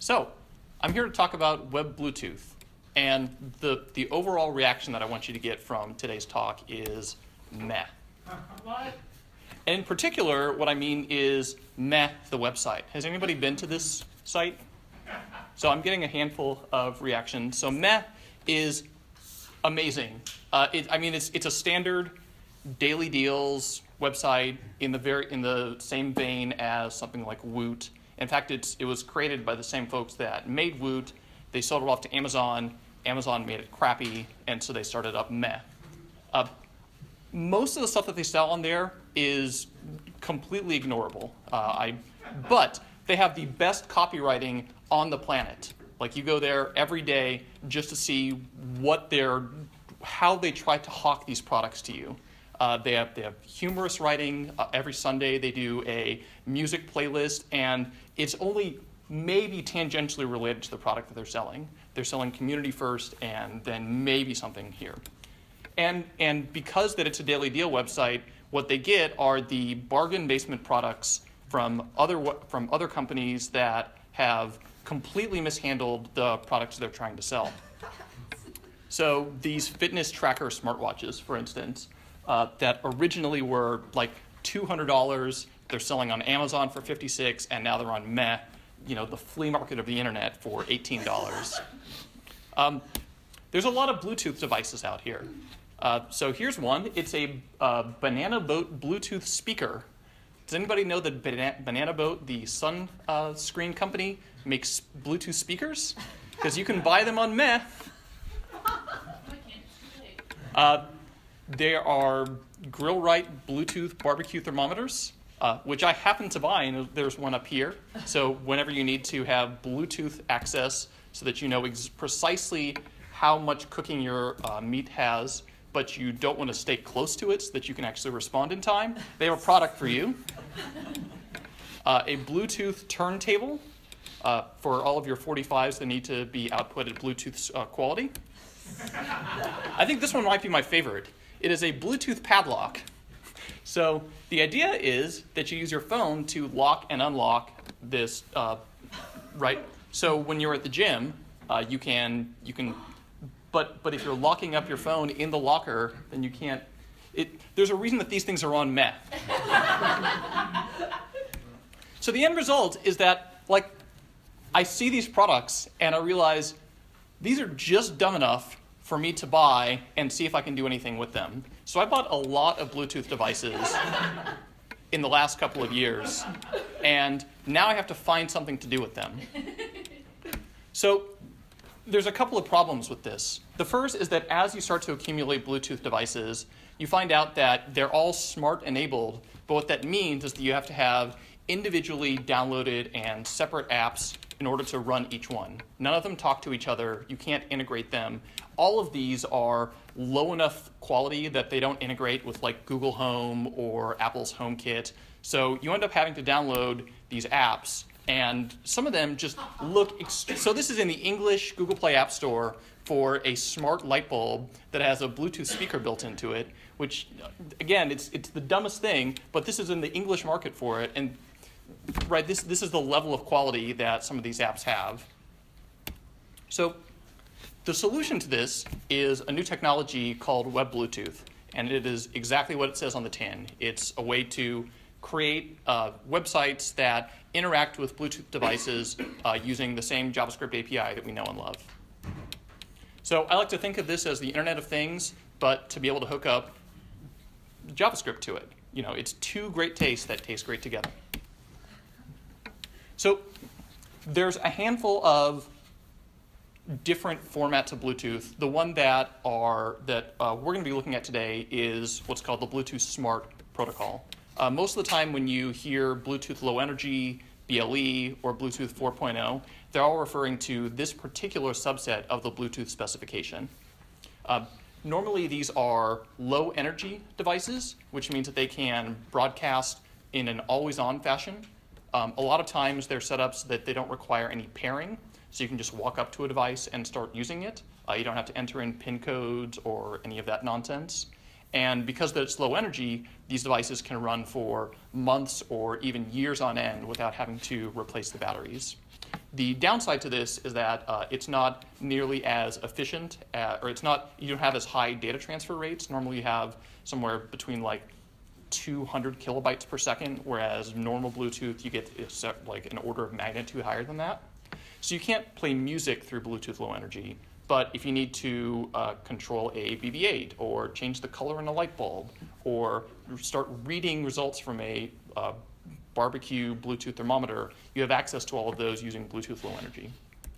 So I'm here to talk about web Bluetooth. And the overall reaction that I want you to get from today's talk is meh. What? And in particular, what I mean is meh, the website. Has anybody been to this site? So I'm getting a handful of reactions. So meh is amazing. It's a standard daily deals website in the same vein as something like Woot. In fact, it was created by the same folks that made Woot. They sold it off to Amazon. Amazon made it crappy, and so they started up meh. Most of the stuff that they sell on there is completely ignorable. But they have the best copywriting on the planet. Like, you go there every day just to see how they try to hawk these products to you. They have humorous writing. Every Sunday they do a music playlist, and it's only maybe tangentially related to the product that they're selling. They're selling community first, and then maybe something here. And because that it's a daily deal website, what they get are the bargain basement products from other companies that have completely mishandled the products they're trying to sell. So these fitness tracker smartwatches, for instance, that originally were like $200, they're selling on Amazon for $56, and now they're on meh, the flea market of the internet, for $18. There's a lot of Bluetooth devices out here. So here's one. It's a Banana Boat Bluetooth speaker. Does anybody know that Banana Boat, the sunscreen company, makes Bluetooth speakers? Because you can buy them on meh. There are Grill-Right Bluetooth barbecue thermometers, which I happen to buy, and there's one up here. So whenever you need to have Bluetooth access so that you know precisely how much cooking your meat has, but you don't want to stay close to it so that you can actually respond in time, they have a product for you. A Bluetooth turntable for all of your 45s that need to be output at Bluetooth quality. I think this one might be my favorite. It is a Bluetooth padlock. So the idea is that you use your phone to lock and unlock this, right? So when you're at the gym, you can. But if you're locking up your phone in the locker, then you can't. There's a reason that these things are on meh. So the end result is that, I see these products and I realize these are just dumb enough for me to buy and see if I can do anything with them. So I bought a lot of Bluetooth devices in the last couple of years, and now I have to find something to do with them. So there's a couple of problems with this. The first is that as you start to accumulate Bluetooth devices, you find out that they're all smart enabled, but what that means is that you have to have individually downloaded and separate apps in order to run each one. None of them talk to each other. You can't integrate them. All of these are low enough quality that they don't integrate with Google Home or Apple's HomeKit. So you end up having to download these apps, and some of them just look so this is in the English Google Play App Store for a smart light bulb that has a Bluetooth speaker built into it, which, again, it's the dumbest thing, but this is in the English market for it, and right, this is the level of quality that some of these apps have. So the solution to this is a new technology called web Bluetooth, and it is exactly what it says on the tin. It's a way to create websites that interact with Bluetooth devices using the same JavaScript API that we know and love. So I like to think of this as the Internet of Things, but to be able to hook up JavaScript to it. It's two great tastes that taste great together. So there's a handful of different formats of Bluetooth. The one that we're going to be looking at today is what's called the Bluetooth Smart Protocol. Most of the time when you hear Bluetooth Low Energy, BLE, or Bluetooth 4.0, they're all referring to this particular subset of the Bluetooth specification. Normally these are low energy devices, which means that they can broadcast in an always-on fashion. A lot of times they're set up so that they don't require any pairing, so you can just walk up to a device and start using it. You don't have to enter in PIN codes or any of that nonsense. And because it's low energy, these devices can run for months or even years on end without having to replace the batteries. The downside to this is that it's not nearly as efficient, or you don't have as high data transfer rates. Normally you have somewhere between like 200 kilobytes per second, whereas normal Bluetooth you get like an order of magnitude higher than that. So you can't play music through Bluetooth Low Energy, but if you need to control a BB-8 or change the color in a light bulb or start reading results from a barbecue Bluetooth thermometer, you have access to all of those using Bluetooth Low Energy.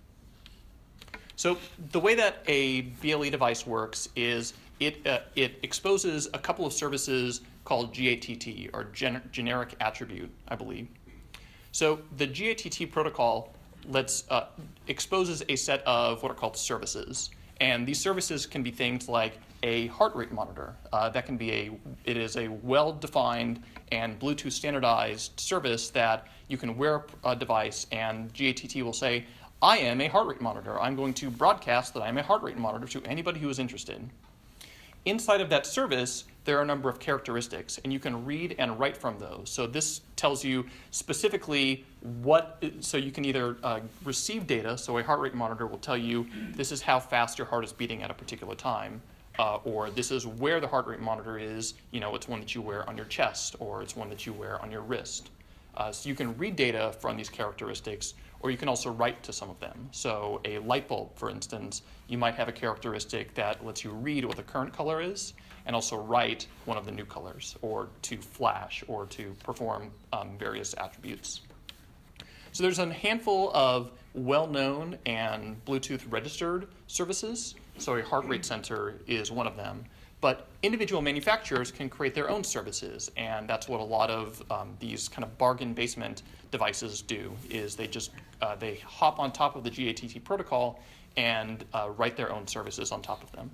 So the way that a BLE device works is it exposes a couple of services called GATT, or generic attribute, I believe. So the GATT protocol exposes a set of what are called services. And these services can be things like a heart rate monitor. It is a well-defined and Bluetooth standardized service that you can wear a device and GATT will say, I am a heart rate monitor. I'm going to broadcast that I'm a heart rate monitor to anybody who is interested. Inside of that service, there are a number of characteristics, and you can read and write from those. So this tells you specifically so you can either receive data, so a heart rate monitor will tell you this is how fast your heart is beating at a particular time, or this is where the heart rate monitor is, it's one that you wear on your chest, or it's one that you wear on your wrist. So you can read data from these characteristics, or you can also write to some of them. So a light bulb, for instance, you might have a characteristic that lets you read what the current color is, and also write one of the new colors, or to flash, or to perform various attributes. So there's a handful of well-known and Bluetooth registered services. So a heart rate sensor is one of them. But individual manufacturers can create their own services, and that's what a lot of these kind of bargain basement devices do, is they hop on top of the GATT protocol and write their own services on top of them.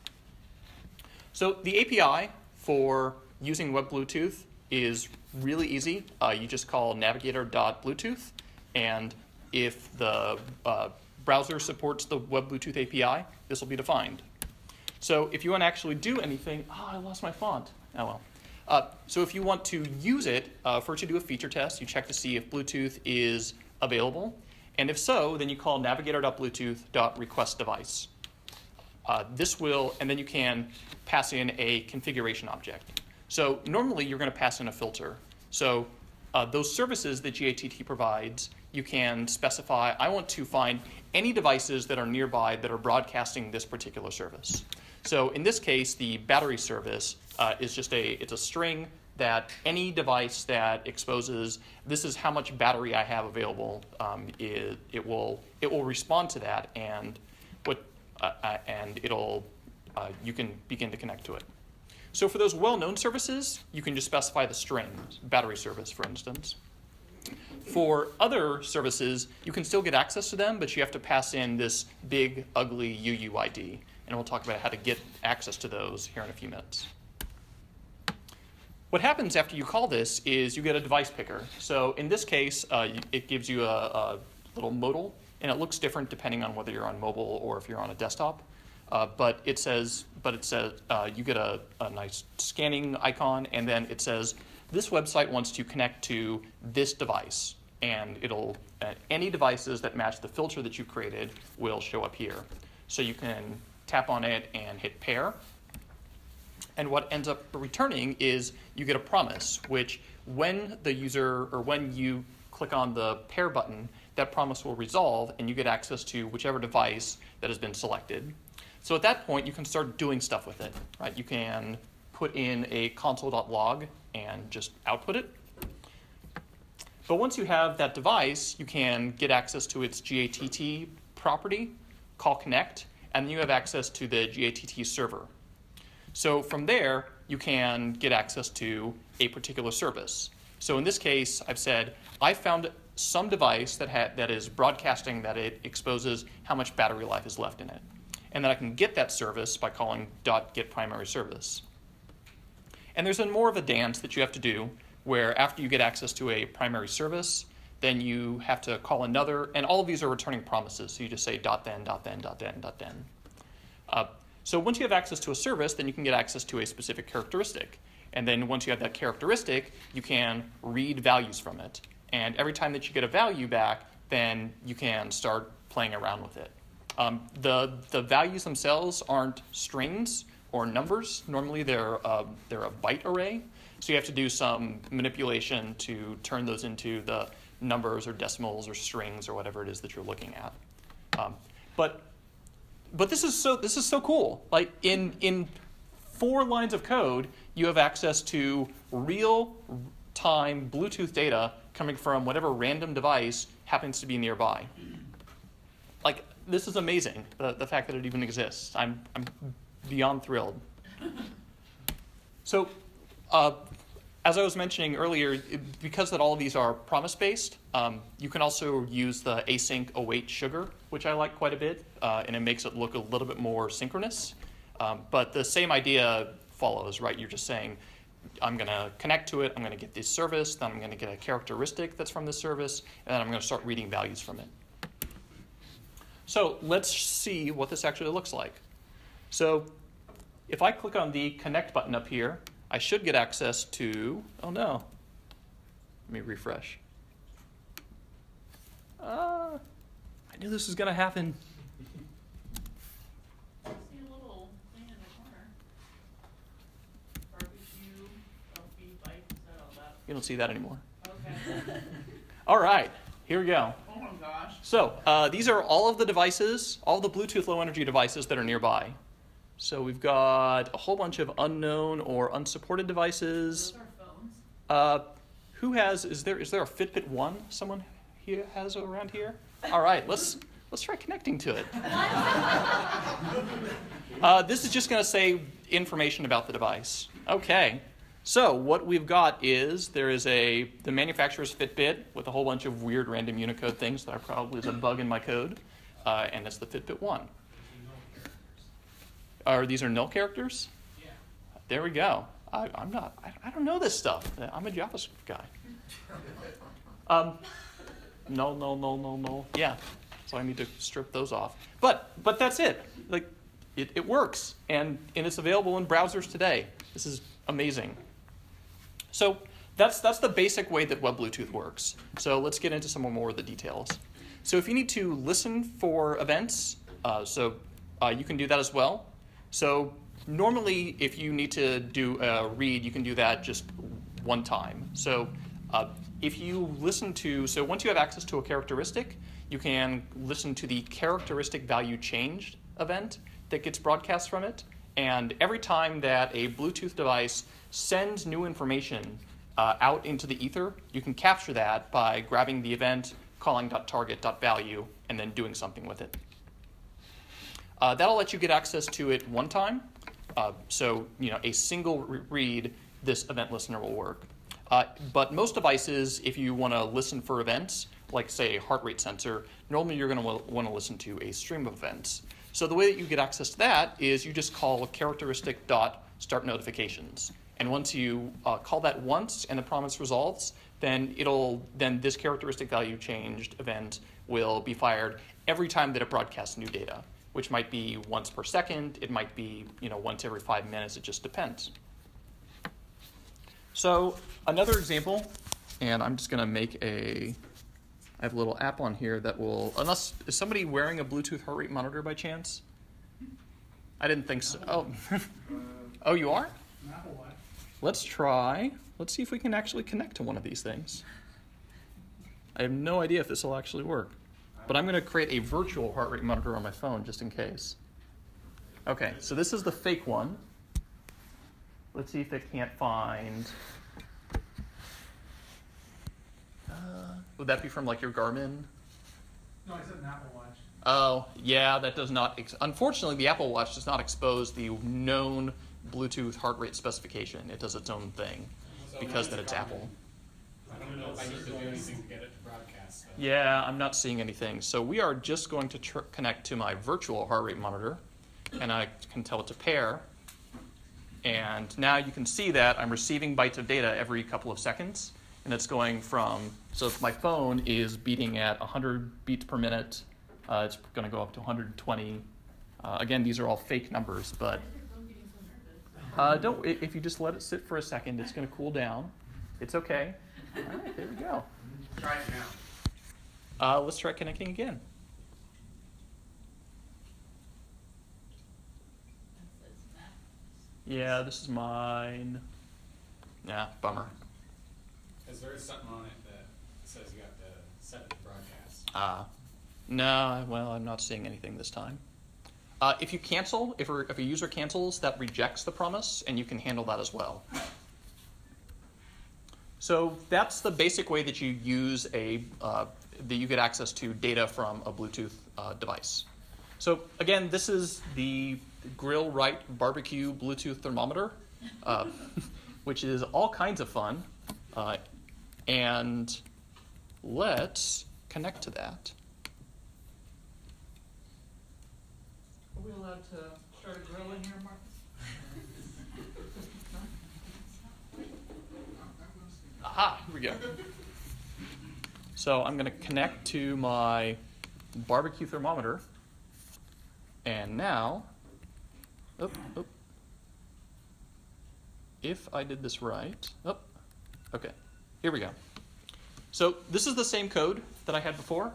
So the API for using Web Bluetooth is really easy. You just call navigator.bluetooth, and if the browser supports the Web Bluetooth API, this will be defined. So if you want to actually do anything, I lost my font. Oh well. So if you want to use it to do a feature test, you check to see if Bluetooth is available. And if so, then you call navigator.bluetooth.requestDevice. And then you can pass in a configuration object. So normally you're going to pass in a filter. So those services that GATT provides, you can specify, I want to find any devices that are nearby that are broadcasting this particular service. So in this case, the battery service is it's a string that any device that exposes this is how much battery I have available, it will respond to that, and you can begin to connect to it. So for those well-known services, you can just specify the string, battery service, for instance. For other services, you can still get access to them, but you have to pass in this big, ugly UUID. And we'll talk about how to get access to those here in a few minutes. What happens after you call this is you get a device picker. So in this case, it gives you a little modal, and it looks different depending on whether you're on mobile or if you're on a desktop. But it says you get a nice scanning icon, and then it says this website wants to connect to this device, and it'll any devices that match the filter that you created will show up here. So you can tap on it and hit pair, and what ends up returning is you get a promise, which when you click on the pair button, that promise will resolve, and you get access to whichever device that has been selected. So at that point, you can start doing stuff with it, right? You can put in a console.log and just output it. But once you have that device, you can get access to its GATT property, call connect, and then you have access to the GATT server. So from there, you can get access to a particular service. So in this case, I've said, I found some device that is broadcasting that it exposes how much battery life is left in it. And then I can get that service by calling .getPrimaryService. And there's more of a dance that you have to do, where after you get access to a primary service, then you have to call another, and all of these are returning promises. So you just say .then. So once you have access to a service, then you can get access to a specific characteristic. And then once you have that characteristic, you can read values from it. And every time that you get a value back, then you can start playing around with it. The values themselves aren't strings or numbers. Normally they're a byte array. So you have to do some manipulation to turn those into the numbers or decimals or strings or whatever it is that you're looking at. But this is so cool. Like in 4 lines of code, you have access to real-time Bluetooth data coming from whatever random device happens to be nearby. Like, this is amazing, the fact that it even exists. I'm beyond thrilled. So, as I was mentioning earlier, because that all of these are promise-based, you can also use the async await sugar, which I like quite a bit, and it makes it look a little bit more synchronous. But the same idea follows, right? You're just saying, I'm going to connect to it, I'm going to get this service, then I'm going to get a characteristic that's from this service, and then I'm going to start reading values from it. So let's see what this actually looks like. So if I click on the connect button up here, I should get access to, oh no, let me refresh. I knew this was going to happen. I see a little thing in the corner. Barbecue, LP, bike, is that all that? You don't see that anymore. Okay. All right, here we go. Oh my gosh. So these are all of the devices, all the Bluetooth low energy devices that are nearby. So we've got a whole bunch of unknown or unsupported devices. Those are phones. Who has, is there a Fitbit 1 someone here has around here? All right, let's try connecting to it. This is just going to say information about the device. Okay, so what we've got is there is the manufacturer's Fitbit with a whole bunch of weird random Unicode things that are probably is a bug in my code, and it's the Fitbit 1. These are null characters? Yeah. There we go. I don't know this stuff. I'm a JavaScript guy. No. Yeah. So I need to strip those off. But that's it. Like it works, and it's available in browsers today. This is amazing. So that's the basic way that Web Bluetooth works. So let's get into some more of the details. So if you need to listen for events, you can do that as well. So normally, if you need to do a read, you can do that just one time. So if you listen to, so once you have access to a characteristic, you can listen to the characteristic value changed event that gets broadcast from it. And every time that a Bluetooth device sends new information out into the ether, you can capture that by grabbing the event, calling .target.value, and then doing something with it. That'll let you get access to it one time. So a single read, this event listener will work. But most devices, if you want to listen for events, like say a heart rate sensor, normally you're going to want to listen to a stream of events. So the way that you get access to that is you just call characteristic.startNotifications. And once you call that once and the promise resolves, then this characteristic value changed event will be fired every time that it broadcasts new data, which might be once per second, it might be once every 5 minutes, it just depends. So another example, and I'm just going to make I have a little app on here that will, is somebody wearing a Bluetooth heart rate monitor by chance? I didn't think so. Oh, oh, you are? Let's see if we can actually connect to one of these things. I have no idea if this will actually work. But I'm going to create a virtual heart rate monitor on my phone just in case. Okay, so this is the fake one. Let's see if it can't find. Would that be from like your Garmin? No, I said an Apple Watch. Oh, yeah, that does not. Unfortunately, the Apple Watch does not expose the known Bluetooth heart rate specification. It does its own thing because that it's Apple. I don't know if I need to do anything to get it to broadcast. Yeah, I'm not seeing anything. So we are just going to connect to my virtual heart rate monitor, and I can tell it to pair. And now you can see that I'm receiving bytes of data every couple of seconds, and it's going from, so if my phone is beating at 100 beats per minute, it's going to go up to 120. Again, these are all fake numbers, but if you just let it sit for a second, it's going to cool down. It's okay. All right, there we go. Try it Let's try connecting again. That says Mac. Yeah, this is mine. Yeah, bummer. Because there is something on it that says you have to set it to broadcast. No, well, I'm not seeing anything this time. If you cancel, if a user cancels, that rejects the promise, and you can handle that as well. So that's the basic way that you use that you get access to data from a Bluetooth device. So again, this is the Grill Right Barbecue Bluetooth thermometer, which is all kinds of fun. And let's connect to that. Are we allowed to start a grill in here, Marcus? Aha, here we go. So I'm going to connect to my barbecue thermometer. And now, if I did this right, okay, here we go. So this is the same code that I had before,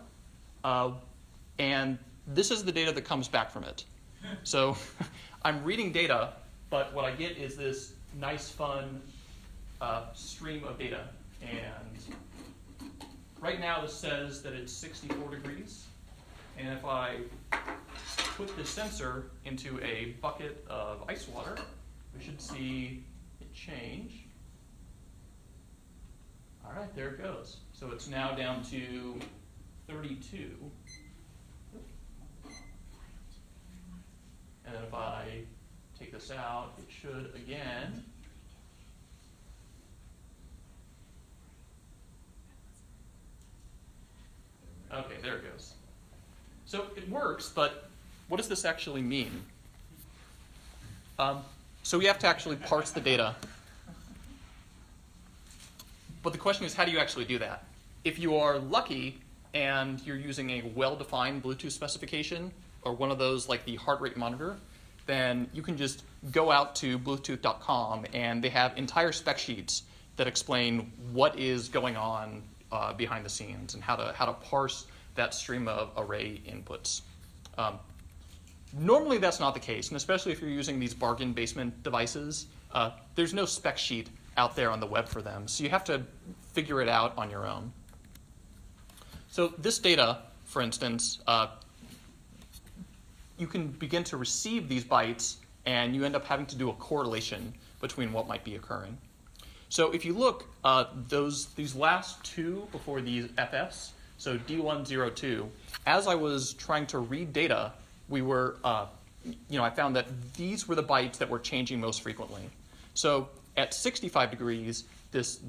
and this is the data that comes back from it. So I'm reading data, but what I get is this nice, fun stream of data. And right now this says that it's 64 degrees. And if I put the sensor into a bucket of ice water, we should see it change. All right, there it goes. So it's now down to 32. And then if I take this out, it should again. Okay, there it goes. So it works, but what does this actually mean? So we have to actually parse the data. But the question is, how do you actually do that? If you are lucky and you're using a well-defined Bluetooth specification, or one of those like the heart rate monitor, then you can just go out to Bluetooth.com and they have entire spec sheets that explain what is going on behind the scenes and how to parse that stream of array inputs. Normally that's not the case, and especially if you're using these bargain basement devices, there's no spec sheet out there on the web for them, so you have to figure it out on your own. So this data, for instance, you can begin to receive these bytes, and you end up having to do a correlation between what might be occurring. So if you look, these last two before these FFs, so D102, as I was trying to read data, we were, I found that these were the bytes that were changing most frequently. So at 65 degrees, those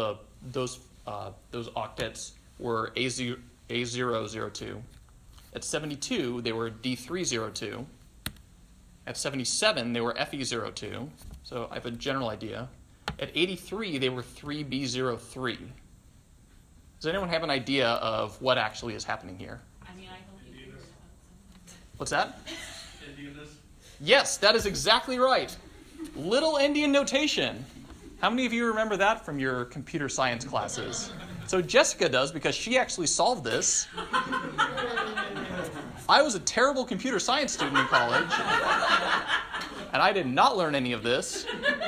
octets were A002. At 72, they were D302. At 77, they were FE02. So I have a general idea. At 83, they were 3B03. Does anyone have an idea of what actually is happening here? I mean, I hope you figured it out. What's that? Indianness. Yes, that is exactly right. Little Indian notation. How many of you remember that from your computer science classes? So Jessica does, because she actually solved this. I was a terrible computer science student in college, and I did not learn any of this.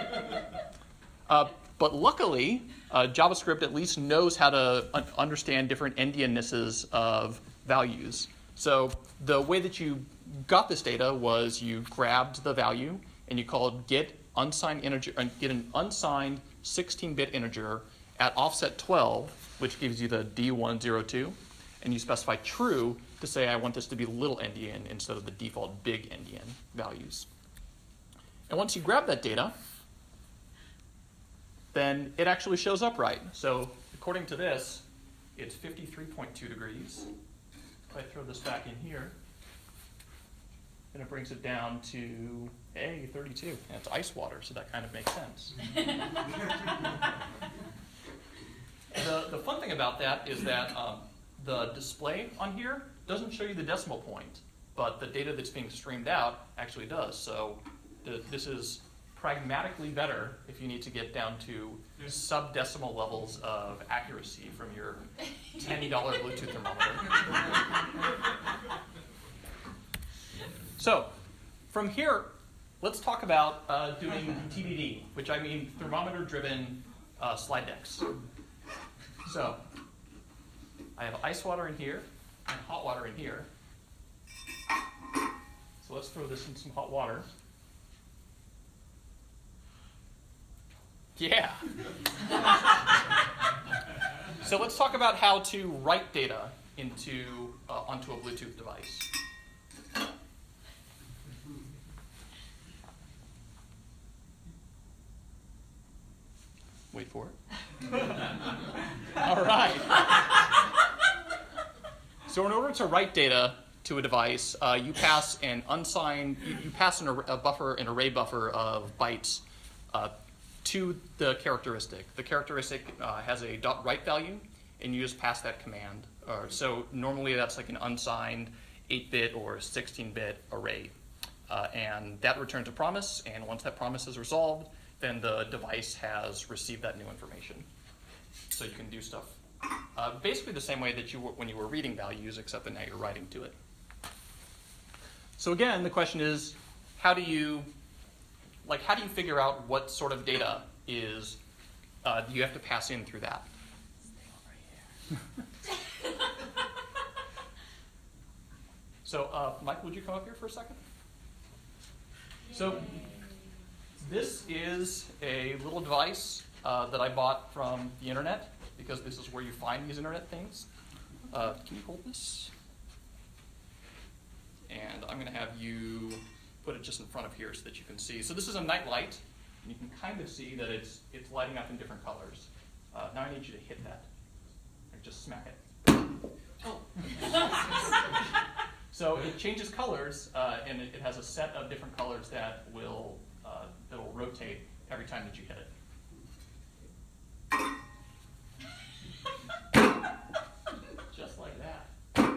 But luckily, JavaScript at least knows how to understand different endiannesses of values. So the way that you got this data was you grabbed the value and you called get unsigned integer, get an unsigned 16-bit integer at offset 12, which gives you the D102, and you specify true to say I want this to be little endian instead of the default big endian values. And once you grab that data, then it actually shows up right. So according to this, it's 53.2 degrees. If I throw this back in here, then it brings it down to 32. And it's ice water, so that kind of makes sense. The fun thing about that is that the display on here doesn't show you the decimal point, but the data that's being streamed out actually does. So this is pragmatically better if you need to get down to sub-decimal levels of accuracy from your $10 Bluetooth thermometer. So from here, let's talk about doing TDD, which I mean thermometer-driven slide decks. So I have ice water in here and hot water in here. So let's throw this in some hot water. Yeah. So let's talk about how to write data into onto a Bluetooth device. Wait for it. All right. So in order to write data to a device, you pass an unsigned, you pass an array buffer of bytes to the characteristic. The characteristic has a .write value, and you just pass that command. So normally that's like an unsigned 8-bit or 16-bit array. And that returns a promise, and once that promise is resolved, then the device has received that new information. So you can do stuff basically the same way that you were when you were reading values, except that now you're writing to it. So again, the question is, how do you figure out what sort of data is you have to pass in through that? So Mike, would you come up here for a second? So this is a little device that I bought from the internet, because this is where you find these internet things. Can you hold this? And I'm going to have you put it just in front of here so that you can see. So this is a night light, and you can kind of see that it's lighting up in different colors. Now I need you to hit that. Like just smack it. Oh. So it changes colors, and it has a set of different colors that will that'll rotate every time that you hit it. Just like that.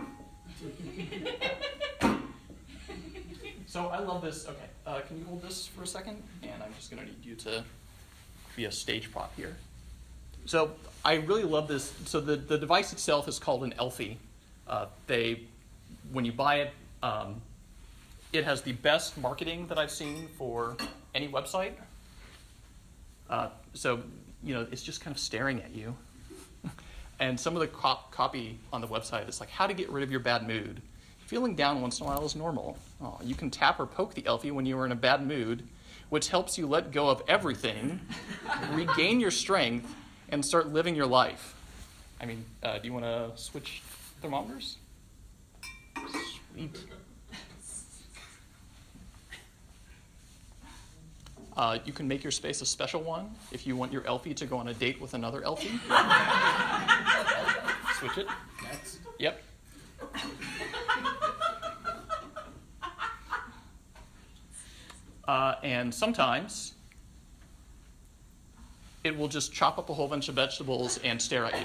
So I love this. Okay, can you hold this for a second? And I'm just going to need you to be a stage prop here. So I really love this. So the device itself is called an Elfie. When you buy it, it has the best marketing that I've seen for any website. So it's just kind of staring at you. And some of the copy on the website is like, how to get rid of your bad mood. Feeling down once in a while is normal. Oh, you can tap or poke the Elfie when you are in a bad mood, which helps you let go of everything, regain your strength, and start living your life. I mean, do you want to switch thermometers? Sweet. You can make your space a special one if you want your Elfie to go on a date with another Elfie. Switch it. Next. Yep. And sometimes it will just chop up a whole bunch of vegetables and stare at you.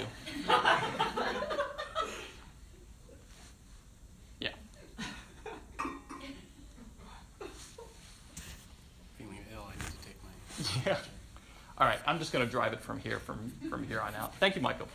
Yeah. Feeling ill, I need to take my... Yeah. All right, I'm just going to drive it from here on out. Thank you, Michael.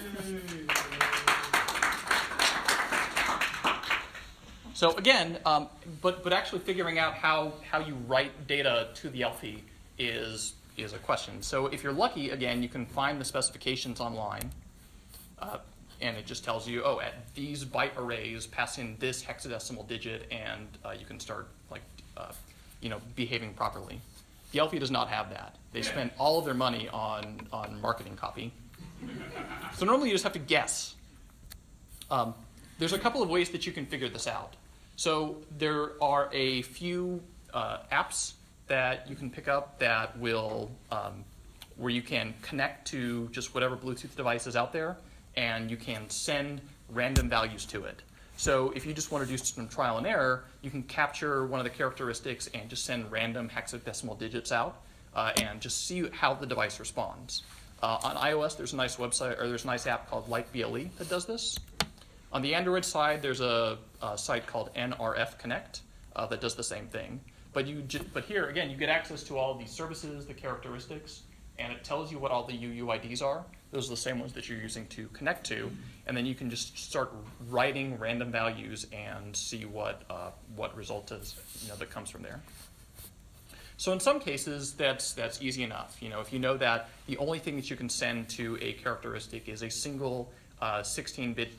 So again, but actually figuring out how you write data to the Elfie is a question. So if you're lucky, again, you can find the specifications online, and it just tells you, oh, at these byte arrays, pass in this hexadecimal digit, and you can start behaving properly. The Elfie does not have that. They spend all of their money on marketing copy. So normally you just have to guess. There's a couple of ways that you can figure this out. So there are a few apps that you can pick up that will, where you can connect to just whatever Bluetooth device is out there, and you can send random values to it. So if you just want to do some trial and error, you can capture one of the characteristics and just send random hexadecimal digits out, and just see how the device responds. On iOS, there's a nice website, or there's a nice app called LightBLE that does this. On the Android side, there's a site called NRF Connect that does the same thing. But here, again, you get access to all these services, the characteristics, and it tells you what all the UUIDs are. Those are the same ones that you're using to connect to, and then you can just start writing random values and see what result is, that comes from there. So in some cases, that's easy enough. If you know that the only thing that you can send to a characteristic is a single 16-bit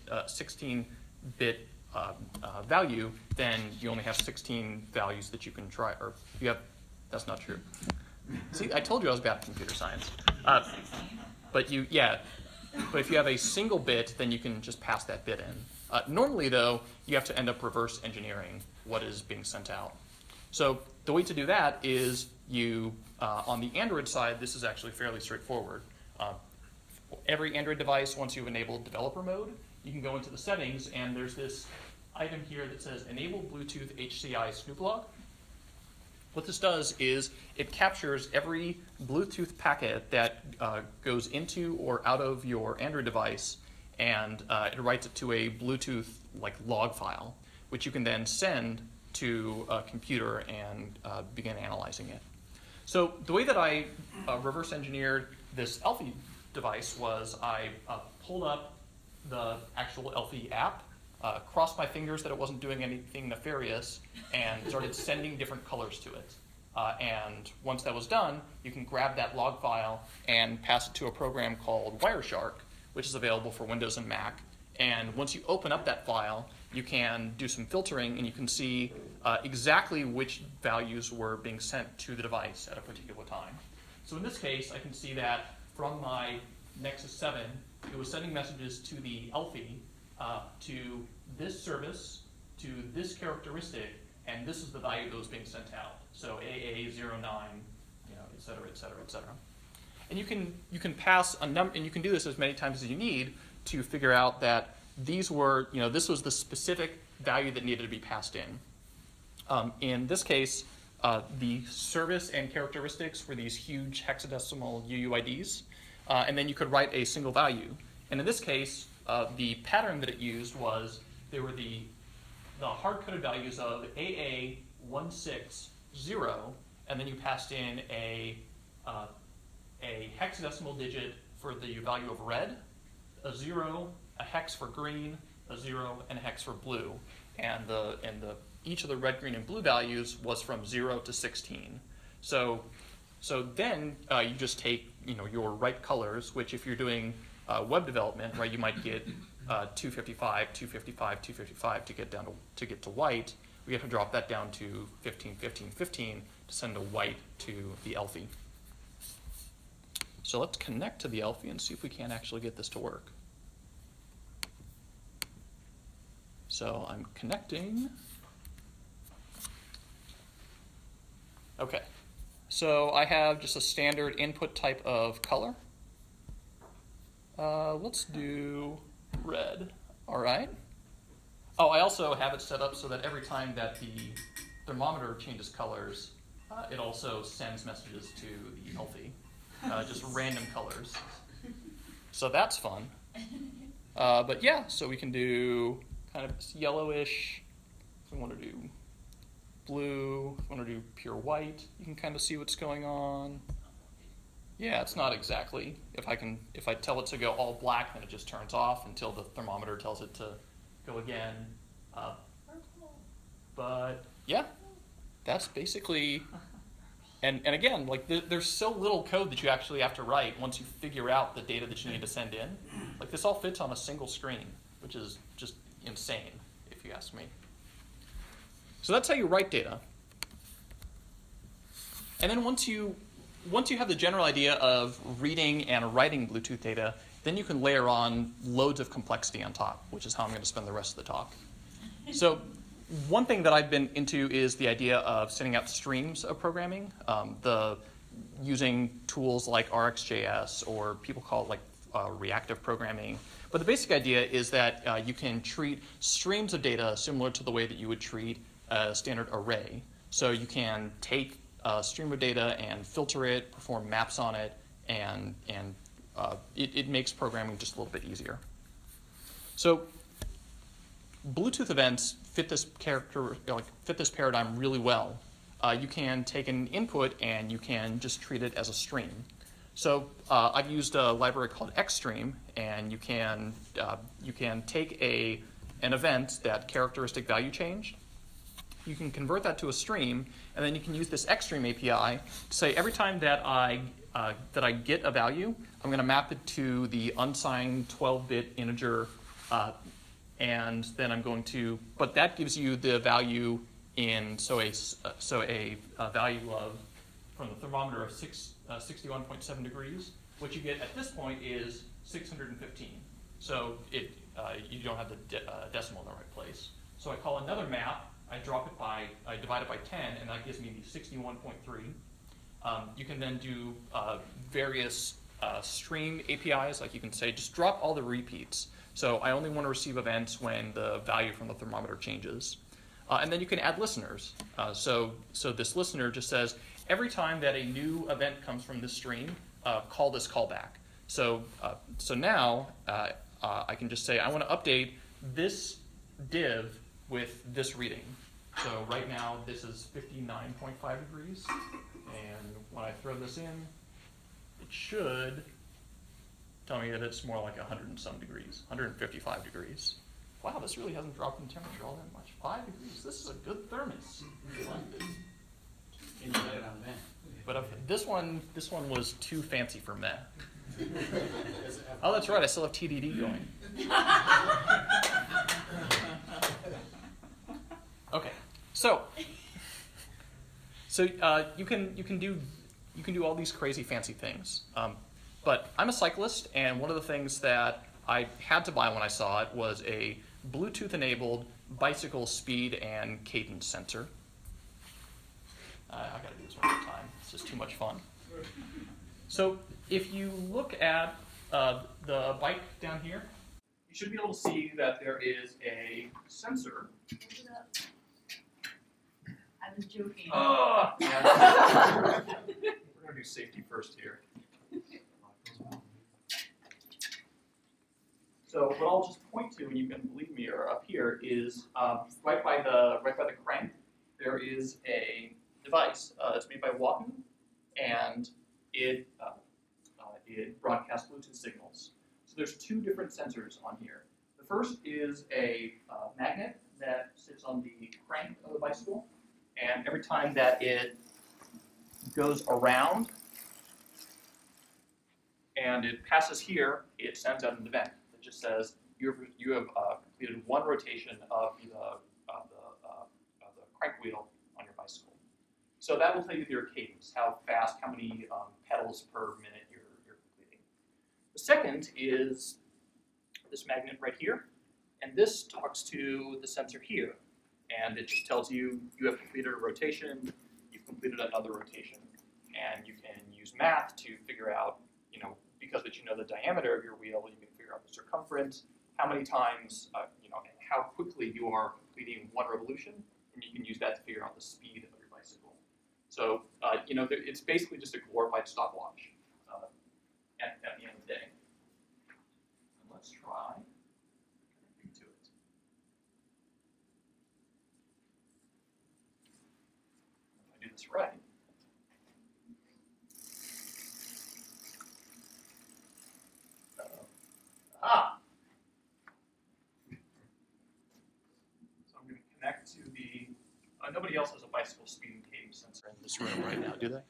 value, then you only have 16 values that you can try. Or you have. That's not true. See, I told you I was bad at computer science. But if you have a single bit, then you can just pass that bit in. Normally, though, you have to end up reverse engineering what is being sent out. So the way to do that is on the Android side, this is actually fairly straightforward. Every Android device, once you've enabled developer mode, you can go into the settings, and there's this item here that says Enable Bluetooth HCI Snoop Log. What this does is it captures every Bluetooth packet that goes into or out of your Android device, and it writes it to a Bluetooth log file, which you can then send to a computer and begin analyzing it. So the way that I reverse engineered this Elfie device was I pulled up the actual Elfie app, crossed my fingers that it wasn't doing anything nefarious, and started sending different colors to it. And once that was done, you can grab that log file and pass it to a program called Wireshark, which is available for Windows and Mac. And once you open up that file, you can do some filtering, and you can see exactly which values were being sent to the device at a particular time. So in this case, I can see that from my Nexus 7, it was sending messages to the Elfie, to this service, to this characteristic, and this is the value that was being sent out. So AA09, et cetera, et cetera, et cetera. And you can pass a number, and you can do this as many times as you need to figure out that these were, this was the specific value that needed to be passed in. In this case, the service and characteristics were these huge hexadecimal UUIDs, and then you could write a single value. And in this case, the pattern that it used was there were the hard-coded values of AA160, and then you passed in a hexadecimal digit for the value of red, a 0, a hex for green, a 0, and a hex for blue. And each of the red, green, and blue values was from 0 to 16. So then you just take your right colors, which if you're doing web development, right, you might get 255, 255, 255 to get to white. We have to drop that down to 15, 15, 15 to send a white to the Elfie. So let's connect to the Elfie and see if we can actually get this to work. So I'm connecting. Okay, so I have just a standard input type of color. Let's do red. All right. Oh, I also have it set up so that every time that the thermometer changes colors, it also sends messages to the Elfie, just random colors. So that's fun. But yeah, so we can do kind of yellowish. If we want to do blue, if we want to do pure white, you can kind of see what's going on. Yeah, it's not exactly. If I tell it to go all black, then it just turns off until the thermometer tells it to go again. But yeah, that's basically. And again, there's so little code that you actually have to write once you figure out the data that you need to send in. This all fits on a single screen, which is just insane, if you ask me. So that's how you write data. And then once you have the general idea of reading and writing Bluetooth data, then you can layer on loads of complexity on top, which is how I'm going to spend the rest of the talk. So one thing that I've been into is the idea of sending out streams of programming, using tools like RxJS, or people call it reactive programming. But the basic idea is that you can treat streams of data similar to the way that you would treat a standard array. So you can take a stream of data and filter it, perform maps on it, and it makes programming just a little bit easier. So Bluetooth events fit this paradigm really well. You can take an input and you can just treat it as a stream. So I've used a library called Xstream, and you can take an event, that characteristic value changed. You can convert that to a stream, and then you can use this Xstream API to say every time that I get a value, I'm going to map it to the unsigned 12-bit integer, and then I'm going to. But that gives you the value in a value of from the thermometer of 61.7 degrees. What you get at this point is 615. So you don't have the decimal in the right place. So I call another map. I divide it by 10, and that gives me the 61.3. You can then do various stream APIs, like you can say, just drop all the repeats. So I only want to receive events when the value from the thermometer changes. And then you can add listeners. So this listener just says, every time that a new event comes from this stream, call this callback. So now I can just say, I want to update this div with this reading. So right now this is 59.5 degrees, and when I throw this in, it should tell me that it's more like 100 and some degrees, 155 degrees. Wow, this really hasn't dropped in temperature all that much. 5 degrees, this is a good thermos. And you let it on that. But this one was too fancy for meh. Oh, that's right, I still have TDD going. Okay, so you can do all these crazy fancy things, but I'm a cyclist, and one of the things that I had to buy when I saw it was a Bluetooth-enabled bicycle speed and cadence sensor. I got to do this one more time. It's just too much fun. So if you look at the bike down here, you should be able to see that there is a sensor. I was joking. Oh! We're going to do safety first here. So what I'll just point to, and you can believe me, or up here, is right by the crank, there is a device. It's made by Wahoo, and it broadcasts Bluetooth signals. So there's two different sensors on here. The first is a magnet that sits on the crank of the bicycle, and every time that it goes around and it passes here, it sends out an event that just says you have completed one rotation of the crank wheel on your bicycle. So that will tell you your cadence, how fast, how many pedals per minute you're completing. The second is this magnet right here, and this talks to the sensor here, and it just tells you you have completed a rotation, you've completed another rotation, and you can use math to figure out, because you know the diameter of your wheel, you can figure out the circumference, how many times, and how quickly you are completing one revolution, and you can use that to figure out the speed of your bicycle. So, it's basically just a glorified stopwatch at the end of the day. And let's try connecting to it. If I do this right. So I'm going to connect to the. Nobody else has a bicycle speed and cadence sensor in this room right now, do they?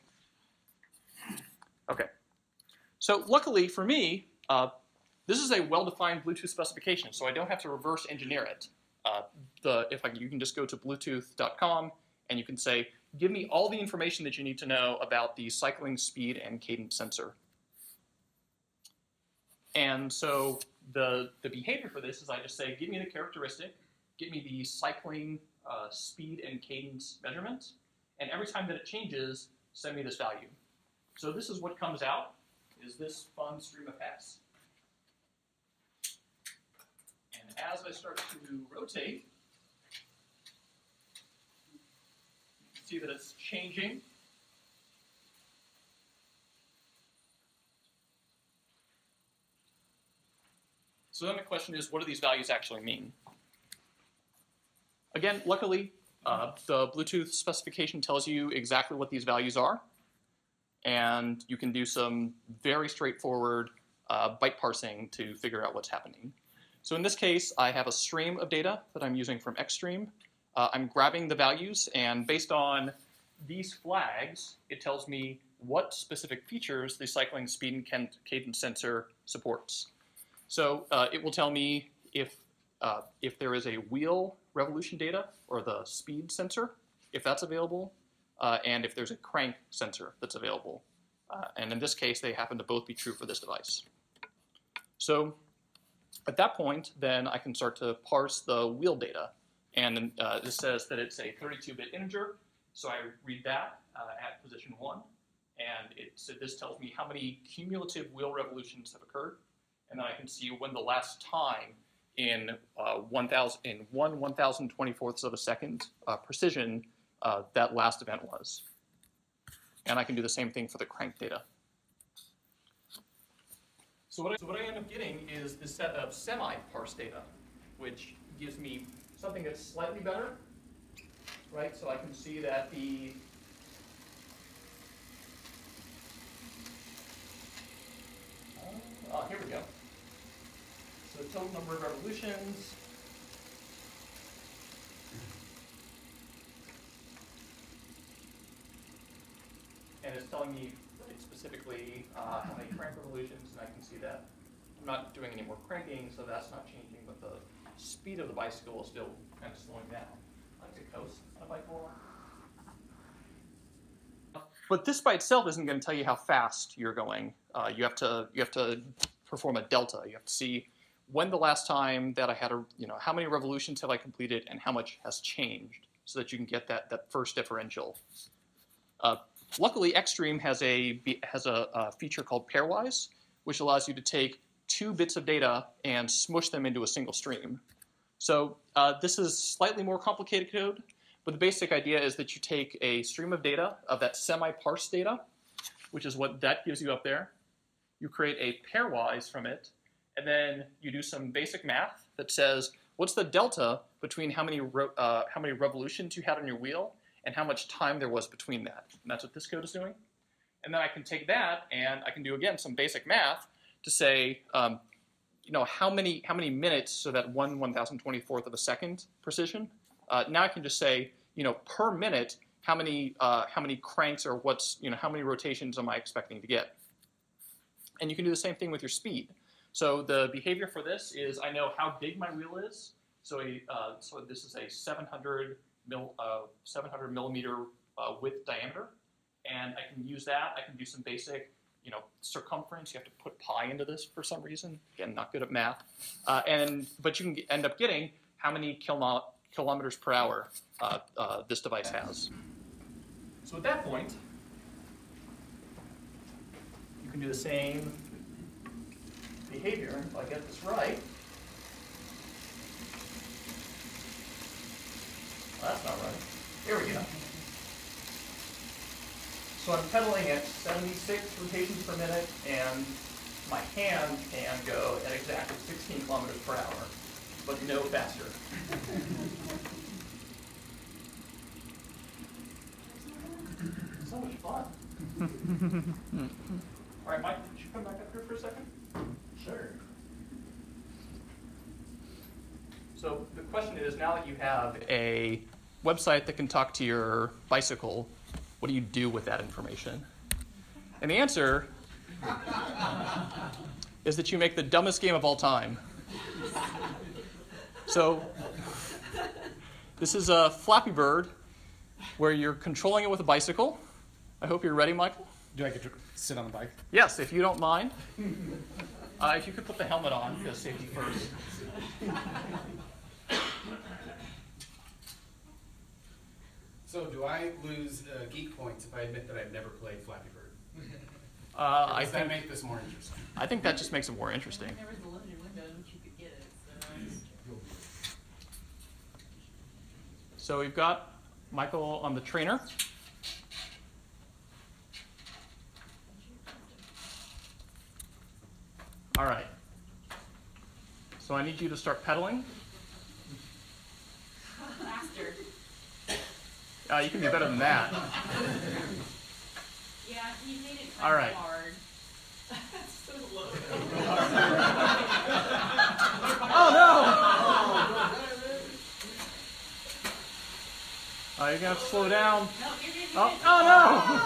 Okay. So luckily for me, this is a well-defined Bluetooth specification, so I don't have to reverse engineer it. You can just go to Bluetooth.com and you can say, give me all the information that you need to know about the cycling speed and cadence sensor. And so the behavior for this is I just say, give me the characteristic, give me the cycling speed and cadence measurement, and every time that it changes, send me this value. So this is what comes out, is this fun stream of text. And as I start to rotate, you can see that it's changing. So then the question is, what do these values actually mean? Again, luckily, the Bluetooth specification tells you exactly what these values are. and you can do some very straightforward byte parsing to figure out what's happening. So in this case, I have a stream of data that I'm using from Xstream. I'm grabbing the values, and based on these flags, it tells me what specific features the cycling speed and cadence sensor supports. So it will tell me if there is a wheel revolution data, or the speed sensor, if that's available, and if there's a crank sensor that's available. And in this case, they happen to both be true for this device. So at that point, then I can start to parse the wheel data. And this says that it's a 32-bit integer. So I read that at position 1. And this tells me how many cumulative wheel revolutions have occurred. And then I can see when the last time in 1,024ths of a second precision that last event was. And I can do the same thing for the crank data. So what I end up getting is this set of semi-parse data, which gives me something that's slightly better, right? So I can see that the here we go. So the total number of revolutions. And it's telling me specifically how many crank revolutions, and I can see that I'm not doing any more cranking, so that's not changing, but the speed of the bicycle is still kind of slowing down. I like to coast on a bicycle. But this by itself isn't going to tell you how fast you're going. You have to perform a delta. You have to see when the last time that I had how many revolutions have I completed and how much has changed, so that you can get that first differential. Luckily, Xstream has a feature called pairwise, which allows you to take 2 bits of data and smush them into a single stream. So this is slightly more complicated code, but the basic idea is that you take a stream of data, of that semi-parsed data, which is what that gives you up there. You create a pairwise from it, and then you do some basic math that says, what's the delta between how many revolutions you had on your wheel and how much time there was between that. And that's what this code is doing. And then I can take that and I can do, again, some basic math to say, how many minutes, so that 1/1024th of a second precision. Now I can just say, per minute, how many cranks or how many rotations am I expecting to get? And you can do the same thing with your speed. So the behavior for this is I know how big my wheel is. So this is a 700 millimeter width diameter, and I can use that. I can do some basic, circumference. You have to put pi into this for some reason. Again, not good at math. But you can end up getting how many kilometers per hour this device has. So at that point, you can do the same behavior. If I get this right. Well, that's not right. Here we go. So I'm pedaling at 76 rotations per minute, and my hand can go at exactly 16 kilometers per hour, but no faster. So much fun. All right, Mike, could you come back up here for a second? Sure. So the question is, now that you have a website that can talk to your bicycle, what do you do with that information? And the answer is that you make the dumbest game of all time. So this is a Flappy Bird where you're controlling it with a bicycle. I hope you're ready, Michael. Do I get to sit on the bike? Yes, if you don't mind. If you could put the helmet on, because safety first. So do I lose geek points if I admit that I've never played Flappy Bird? Does that make this more interesting? I think that just makes it more interesting. There was a limited window in which you could get it, So we've got Michael on the trainer. All right. So I need you to start pedaling. faster. You can do better than that. Yeah, You made it All kind right. of hard. That's so low. Oh no! Oh, you're gonna have to slow down. No, you're good. Oh, oh no!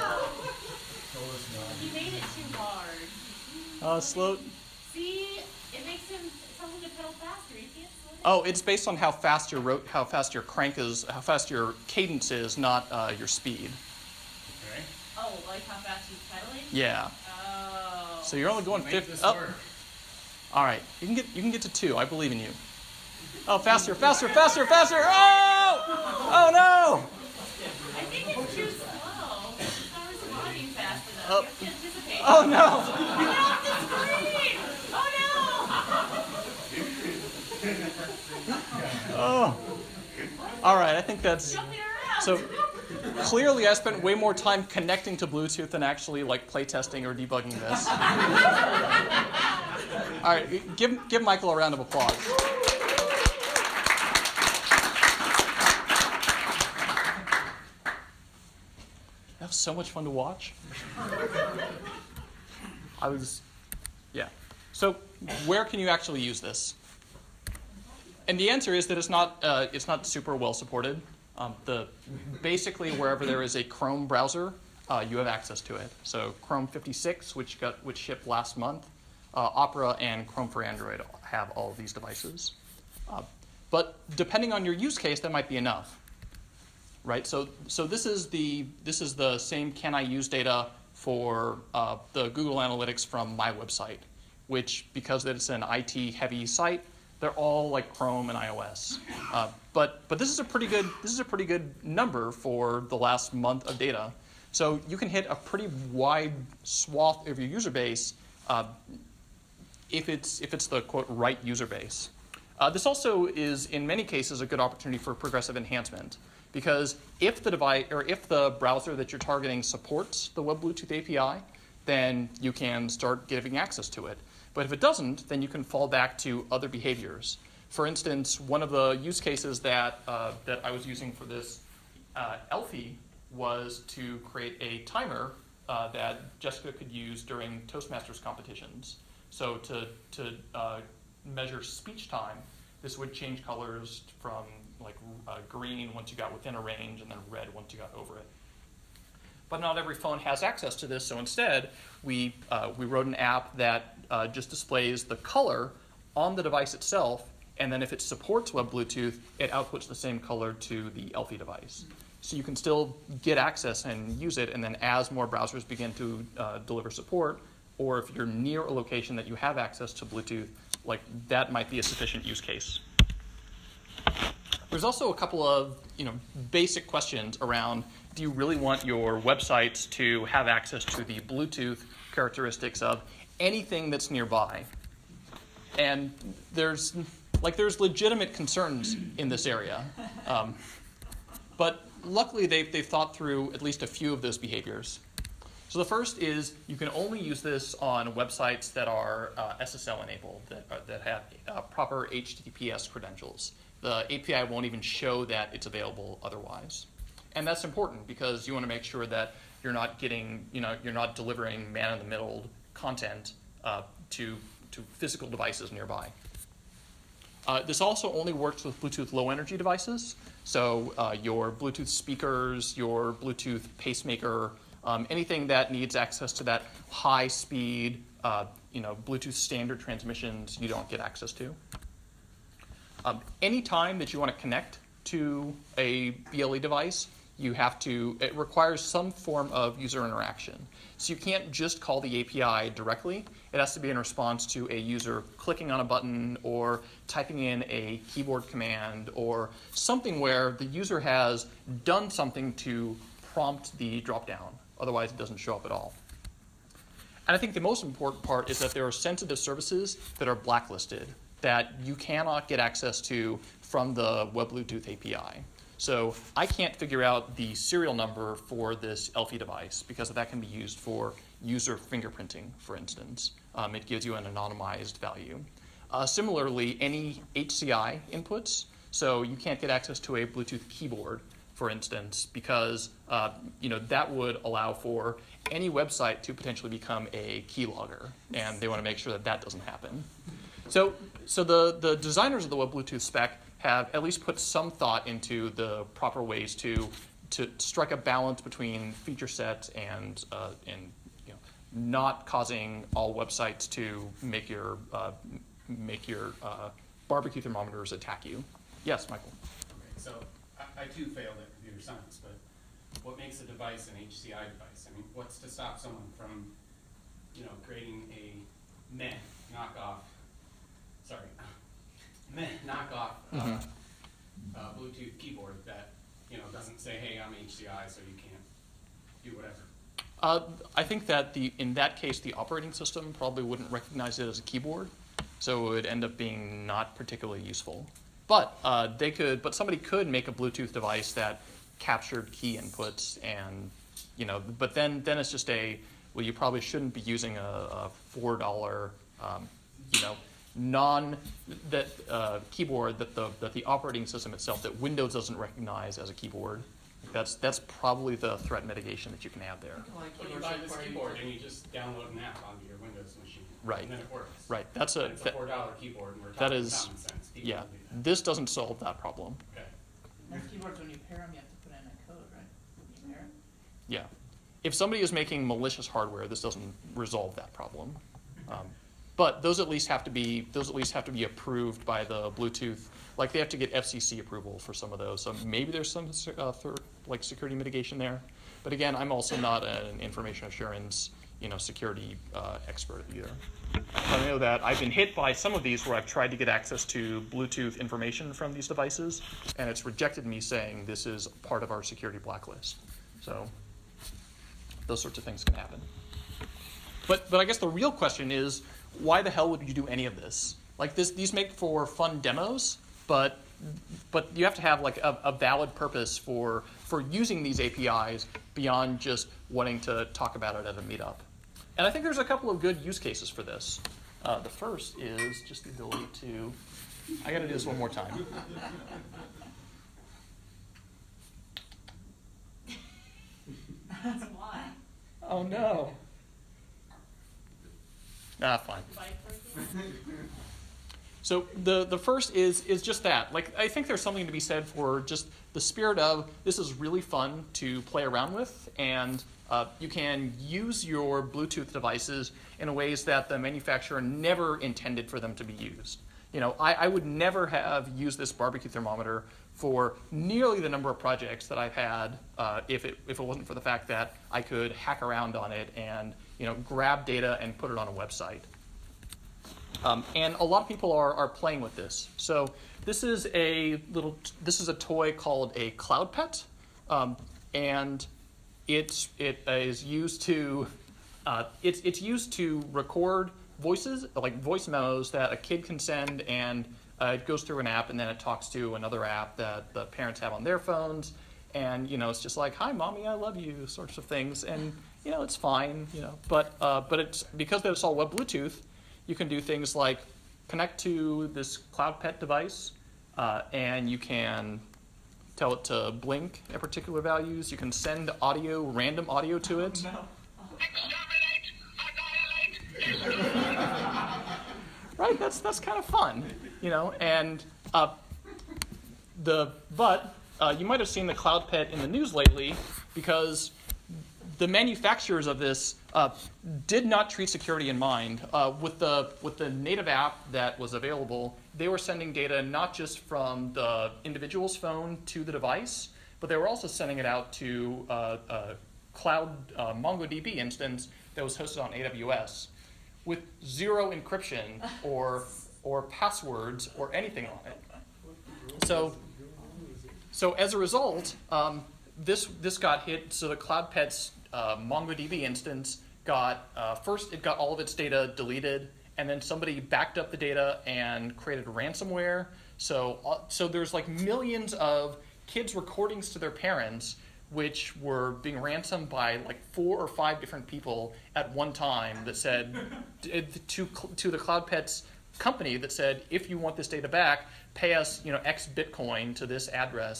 You made it too hard. Slow. See, it makes him something to pedal faster. You can't slow down. Oh, it's based on how fast your crank is, how fast your cadence is, not your speed. Okay. Oh, like how fast he's pedaling? Yeah. Oh. So you're only going Make 50. this Oh. work. All right, you can get to 2. I believe in you. Oh, faster, faster, faster, faster! Oh! Oh no! I think it's too slow. It's not responding fast enough. Oh. You have to anticipate. Oh no! Get off the screen! Oh no! Oh. All right, I think that's Jumping around. so. Clearly, I spent way more time connecting to Bluetooth than actually like playtesting or debugging this. All right, give Michael a round of applause. That was so much fun to watch. Yeah. So where can you actually use this? And the answer is that it's not super well supported. Basically wherever there is a Chrome browser, you have access to it. So Chrome 56, which shipped last month, Opera and Chrome for Android have all of these devices. But depending on your use case, that might be enough, right? So this is the same can I use data for the Google Analytics from my website, which because it's an IT heavy site, they're all like Chrome and iOS. But this is a pretty good number for the last month of data. So you can hit a pretty wide swath of your user base if it's the quote right user base. This also is in many cases a good opportunity for progressive enhancement, because if the device or if the browser that you're targeting supports the Web Bluetooth API, then you can start giving access to it. But if it doesn't, then you can fall back to other behaviors. For instance, one of the use cases that I was using for this Elfie was to create a timer that Jessica could use during Toastmasters competitions. So to measure speech time, this would change colors from like green once you got within a range and then red once you got over it. But not every phone has access to this, so instead we wrote an app that just displays the color on the device itself, and then if it supports Web Bluetooth, it outputs the same color to the Elfie device. So you can still get access and use it, and then as more browsers begin to deliver support, or if you're near a location that you have access to Bluetooth, like that might be a sufficient use case. There's also a couple of basic questions around, do you really want your websites to have access to the Bluetooth characteristics of anything that's nearby? And there's legitimate concerns in this area. But luckily they've thought through at least a few of those behaviors. So the first is you can only use this on websites that are SSL enabled, that have proper HTTPS credentials. The API won't even show that it's available otherwise. And that's important because you want to make sure that you're not getting, you're not delivering man-in-the-middle content to physical devices nearby. This also only works with Bluetooth low-energy devices. So your Bluetooth speakers, your Bluetooth pacemaker, anything that needs access to that high-speed, Bluetooth standard transmissions, you don't get access to. Any time that you want to connect to a BLE device, it requires some form of user interaction. So you can't just call the API directly. It has to be in response to a user clicking on a button or typing in a keyboard command or something where the user has done something to prompt the dropdown. Otherwise, it doesn't show up at all. And I think the most important part is that there are sensitive services that are blacklisted that you cannot get access to from the Web Bluetooth API. So I can't figure out the serial number for this Elfie device because that can be used for user fingerprinting, for instance. It gives you an anonymized value. Similarly, any HCI inputs, so you can't get access to a Bluetooth keyboard for instance, because that would allow for any website to potentially become a keylogger, and they want to make sure that that doesn't happen. So the designers of the Web Bluetooth spec have at least put some thought into the proper ways to strike a balance between feature set and not causing all websites to make your barbecue thermometers attack you. Yes, Michael. Okay, so I too failed at computer science, but what makes a device an HCI device? I mean, what's to stop someone from, creating a Bluetooth keyboard that, doesn't say, hey, I'm HCI, so you can't do whatever? I think that in that case, the operating system probably wouldn't recognize it as a keyboard, so it would end up being not particularly useful. But somebody could make a Bluetooth device that captured key inputs, and but then it's just you probably shouldn't be using a $4 keyboard that the operating system itself, that Windows doesn't recognize as a keyboard. That's probably the threat mitigation that you can have there. So you buy this keyboard and you just download an app onto your Windows machine, Right. And then it works. Right. It's a $4 keyboard, and we're that talking is common sense. People yeah. do that. This doesn't solve that problem. Okay. Most keyboards, when you pair them, you have to put in a code, right? When you pair it. Yeah. If somebody is making malicious hardware, this doesn't resolve that problem. But those at least have to be approved by the Bluetooth. Like, they have to get FCC approval for some of those. So maybe there's some security mitigation there. But again, I'm also not an information assurance security expert either. I know that I've been hit by some of these where I've tried to get access to Bluetooth information from these devices, and it's rejected me saying this is part of our security blacklist. So those sorts of things can happen. But I guess the real question is, why the hell would you do any of this? Like, these make for fun demos, but you have to have like a valid purpose for using these APIs beyond just wanting to talk about it at a meetup. And I think there's a couple of good use cases for this. The first is just the ability to, I got to do this one more time. That's why. Oh no. Fine. So the first is just that. Like, I think there's something to be said for just the spirit of, this is really fun to play around with, and you can use your Bluetooth devices in ways that the manufacturer never intended for them to be used. I would never have used this barbecue thermometer for nearly the number of projects that I've had if it wasn't for the fact that I could hack around on it and grab data and put it on a website. And a lot of people are playing with this. So this is a toy called a Cloud Pet, and it is used to it's used to record voices, like voice memos that a kid can send, and it goes through an app, and then it talks to another app that the parents have on their phones, and it's just like, "Hi, mommy, I love you," sorts of things, and it's fine, but it's because it's all web Bluetooth. You can do things like connect to this Cloud Pet device, and you can tell it to blink at particular values. You can send random audio to it. No. Right, that's kind of fun, and you might have seen the Cloud Pet in the news lately because the manufacturers of this did not treat security in mind. With the native app that was available, they were sending data not just from the individual's phone to the device, but they were also sending it out to a cloud MongoDB instance that was hosted on AWS with zero encryption or passwords or anything on it. So as a result, this got hit. So the Cloud Pet's MongoDB instance got first it got all of its data deleted, and then somebody backed up the data and created ransomware. So there's like millions of kids' recordings to their parents, which were being ransomed by like 4 or 5 different people at one time, that said to the Cloud Pet's company that said, if you want this data back, pay us X Bitcoin to this address.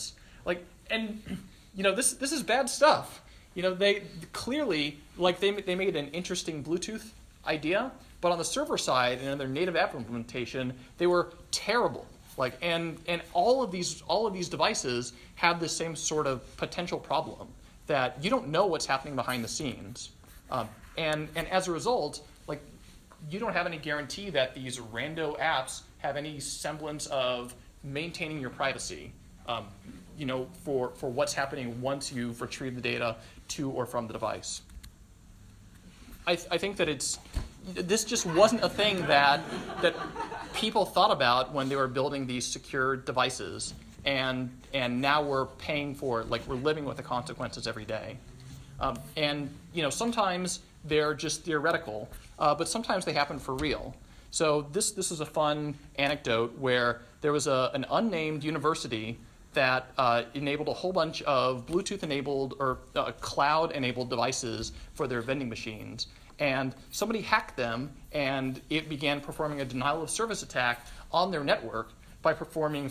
Like, and this is bad stuff. They clearly, like, they made an interesting Bluetooth idea, but on the server side and in their native app implementation, they were terrible. Like, and all of these devices have the same sort of potential problem that you don't know what's happening behind the scenes, and as a result, like, you don't have any guarantee that these rando apps have any semblance of maintaining your privacy, for what's happening once you've retrieved the data to or from the device. I think that this just wasn't a thing that people thought about when they were building these secure devices, and now we're paying for it. Like, we're living with the consequences every day. And sometimes they're just theoretical, but sometimes they happen for real. So this is a fun anecdote where there was an unnamed university that enabled a whole bunch of Bluetooth-enabled or cloud-enabled devices for their vending machines. And somebody hacked them, and it began performing a denial of service attack on their network by performing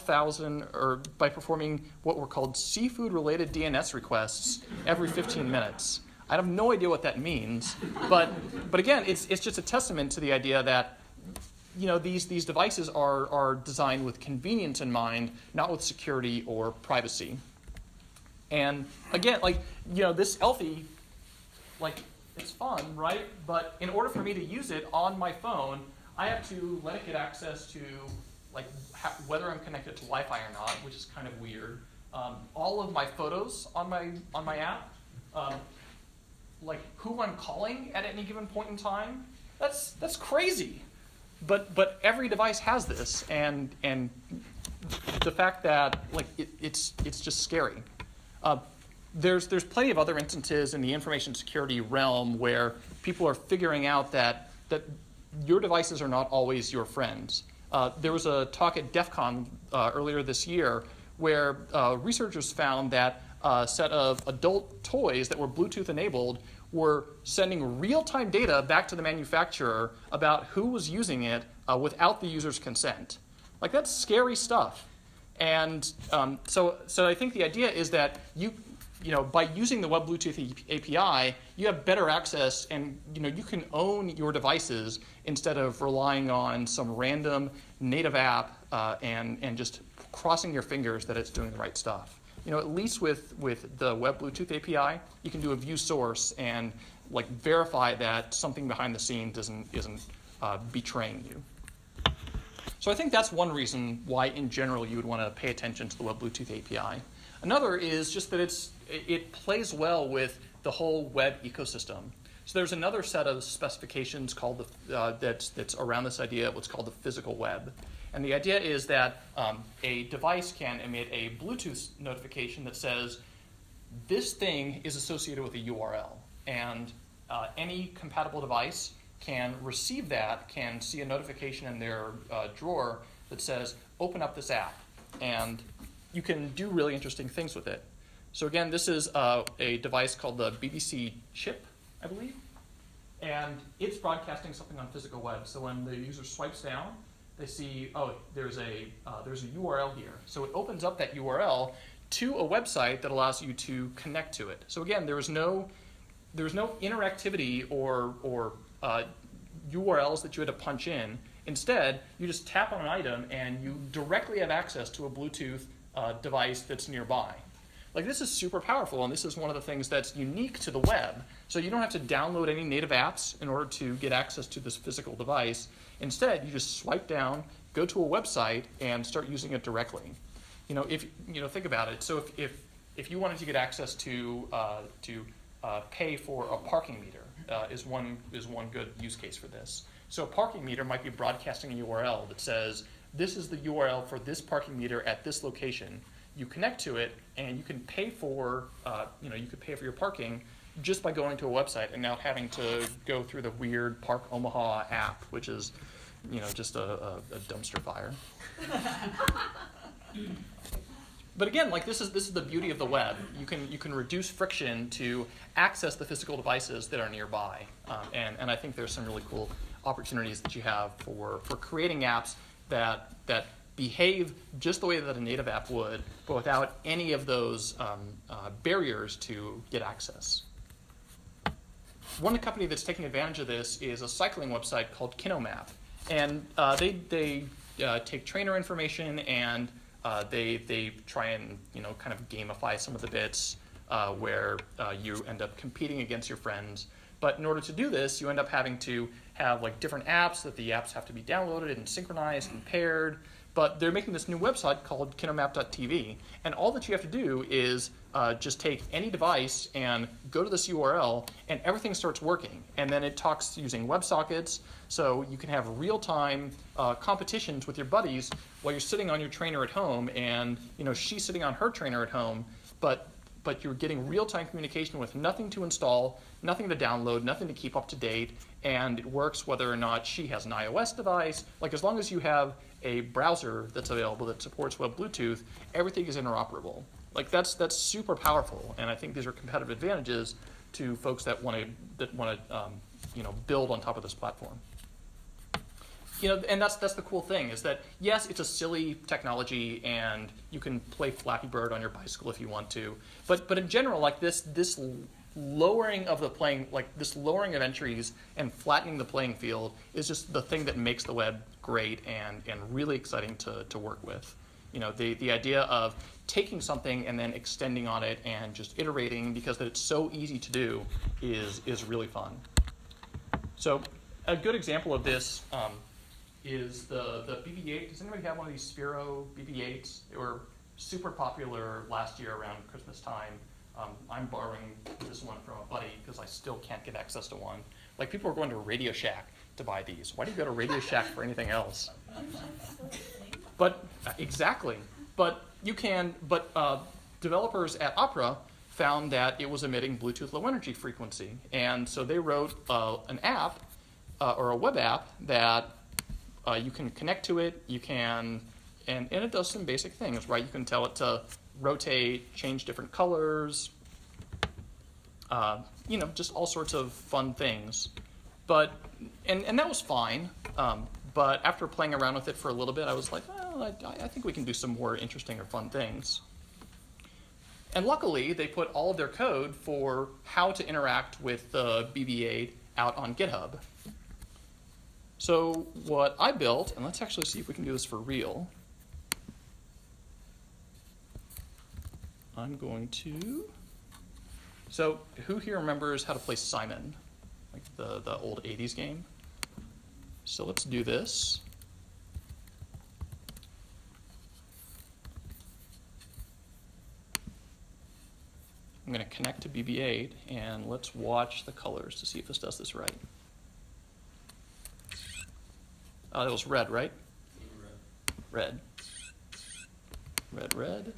what were called seafood-related DNS requests every 15 minutes. I have no idea what that means, but again, it's just a testament to the idea that these devices are designed with convenience in mind, not with security or privacy. And again, this Elfie, it's fun, right? But in order for me to use it on my phone, I have to let it get access to whether I'm connected to Wi-Fi or not, which is kind of weird. All of my photos on my app, who I'm calling at any given point in time. That's crazy. But every device has this, and the fact that it's just scary. There's plenty of other instances in the information security realm where people are figuring out that your devices are not always your friends. There was a talk at DEF CON earlier this year where researchers found that a set of adult toys that were Bluetooth enabled were sending real-time data back to the manufacturer about who was using it without the user's consent. That's scary stuff. And so I think the idea is that by using the Web Bluetooth API, you have better access, and you can own your devices instead of relying on some random native app and just crossing your fingers that it's doing the right stuff. At least with the Web Bluetooth API, you can do a view source and verify that something behind the scenes isn't betraying you. So I think that's one reason why, in general, you would want to pay attention to the Web Bluetooth API. Another is just that it plays well with the whole web ecosystem. So there's another set of specifications called that's around this idea of what's called the physical web. And the idea is that a device can emit a Bluetooth notification that says, this thing is associated with a URL. And any compatible device can receive that, can see a notification in their drawer that says, open up this app. And you can do really interesting things with it. So again, this is a device called the BBC chip, I believe. And it's broadcasting something on physical web. So when the user swipes down, they see, oh, there's a URL here. So it opens up that URL to a website that allows you to connect to it. So again, there was no interactivity or URLs that you had to punch in. Instead, you just tap on an item and you directly have access to a Bluetooth device that's nearby. This is super powerful, and this is one of the things that's unique to the web. So you don't have to download any native apps in order to get access to this physical device. Instead, you just swipe down, go to a website, and start using it directly. Think about it. So if you wanted to get access to pay for a parking meter, is one good use case for this. So a parking meter might be broadcasting a URL that says, this is the URL for this parking meter at this location. You connect to it, and you can pay for your parking just by going to a website and not having to go through the weird Park Omaha app, which is, just a dumpster fire. But again, this is the beauty of the web. You can reduce friction to access the physical devices that are nearby, and I think there's some really cool opportunities that you have for creating apps that behave just the way that a native app would, but without any of those barriers to get access. One company that's taking advantage of this is a cycling website called KinoMap. And they take trainer information and they try and kind of gamify some of the bits where you end up competing against your friends. But in order to do this, you end up having to have like different apps that the apps have to be downloaded and synchronized and paired. But they're making this new website called kinomap.tv, and all that you have to do is just take any device and go to this URL, and everything starts working. And then it talks using WebSockets, so you can have real-time competitions with your buddies while you're sitting on your trainer at home, and she's sitting on her trainer at home, but you're getting real-time communication with nothing to install, nothing to download, nothing to keep up to date, and it works whether or not she has an iOS device. Like, as long as you have a browser that's available that supports Web Bluetooth, everything is interoperable. Like, that's super powerful, and I think these are competitive advantages to folks that want to build on top of this platform. And that's the cool thing, is that yes, it's a silly technology, and you can play Flappy Bird on your bicycle if you want to, but in general, like this lowering of this lowering of entries and flattening the playing field is just the thing that makes the web great and really exciting to work with. The idea of taking something and then extending on it and just iterating because that it's so easy to do is really fun. So a good example of this is the BB-8. Does anybody have one of these Sphero BB-8s? They were super popular last year around Christmas time. I'm borrowing this one from a buddy because I still can't get access to one. Like, people are going to Radio Shack to buy these. Why do you go to Radio Shack for anything else? But exactly. But you can. But developers at Opera found that it was emitting Bluetooth low energy frequency, and so they wrote an app or a web app that you can connect to it. You can, and it does some basic things, right? You can tell it to rotate, change different colors, just all sorts of fun things. But and that was fine. But after playing around with it for a little bit, I was like, well, I think we can do some more interesting or fun things. And luckily, they put all of their code for how to interact with the BB-8 out on GitHub. So what I built, and let's actually see if we can do this for real. I'm going to. So who here remembers how to play Simon, like the old 80s game? So let's do this. I'm going to connect to BB-8, and let's watch the colors to see if this does this right. Oh, that was red, right? Red. Red, red.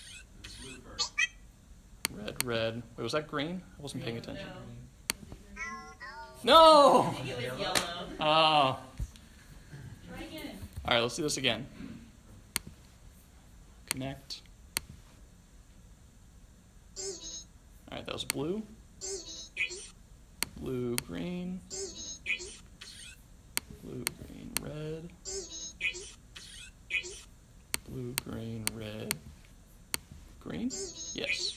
Red, red. Wait, was that green? I wasn't paying attention. No! I think it was yellow. Oh. Try again. All right, let's do this again. Connect. All right, that was blue. Blue, green. Blue, green, red. Blue, green, red. Green? Yes.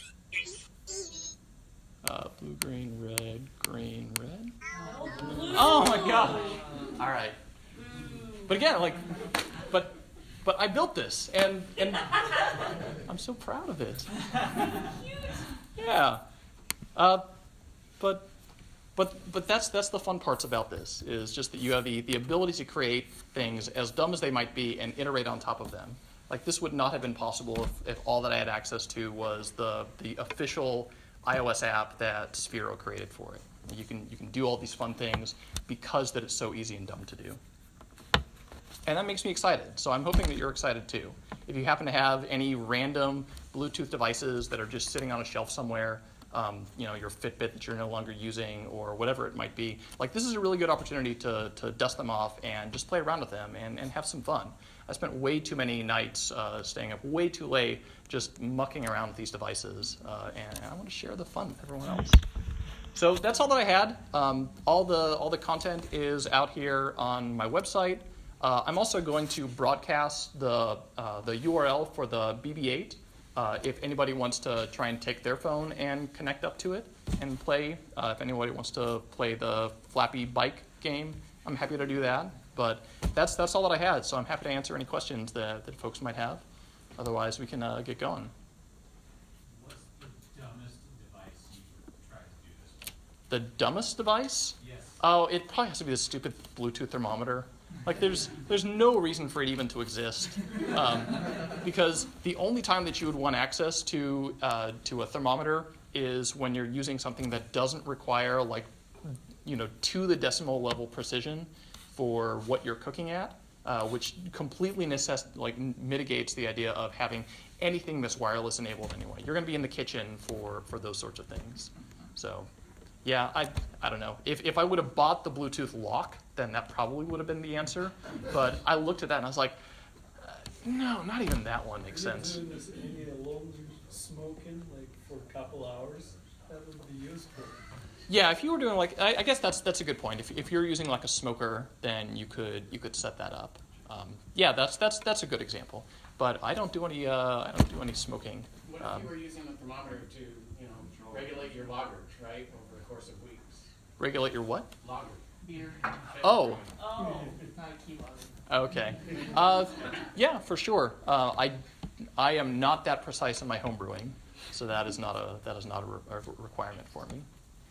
Blue, green, red, green, red. Oh my god! All right. But again, but I built this, and I'm so proud of it. Yeah. But that's the fun parts about this, is just that you have the ability to create things as dumb as they might be and iterate on top of them. Like, this would not have been possible if all that I had access to was the official iOS app that Sphero created for it. You can do all these fun things because that it's so easy and dumb to do. And that makes me excited. So I'm hoping that you're excited too. If you happen to have any random Bluetooth devices that are just sitting on a shelf somewhere, your Fitbit that you're no longer using or whatever it might be, like, this is a really good opportunity to dust them off and just play around with them and have some fun. I spent way too many nights staying up way too late just mucking around with these devices, and I want to share the fun with everyone else. So that's all that I had. All the content is out here on my website. I'm also going to broadcast the URL for the BB-8 if anybody wants to try and take their phone and connect up to it and play. If anybody wants to play the Flappy Bike game, I'm happy to do that. But that's all that I had, so I'm happy to answer any questions that folks might have. Otherwise, we can get going. What's the dumbest device you would try to do this with? The dumbest device? Yes. Oh, it probably has to be the stupid Bluetooth thermometer. Like, there's no reason for it even to exist, because the only time that you would want access to a thermometer is when you're using something that doesn't require, like, to the decimal level precision for what you're cooking at, which completely mitigates the idea of having anything that's wireless enabled anyway. You're going to be in the kitchen for those sorts of things. So, yeah, I don't know. If I would have bought the Bluetooth lock, then that probably would have been the answer. But I looked at that and I was like, no, not even that one makes sense. Doing this any alone smoking like for a couple hours, that would be useful. Yeah, if you were doing I guess that's a good point. If you're using like a smoker, then you could set that up. Yeah, that's a good example. But I don't do any smoking. What if you were using a thermometer to, regulate your log rate, right, over the course of weeks? Regulate your what? Log rate. Beer. Oh. Oh. Not a key logger. Okay. Yeah, for sure. I am not that precise in my home brewing, so that is not a requirement for me.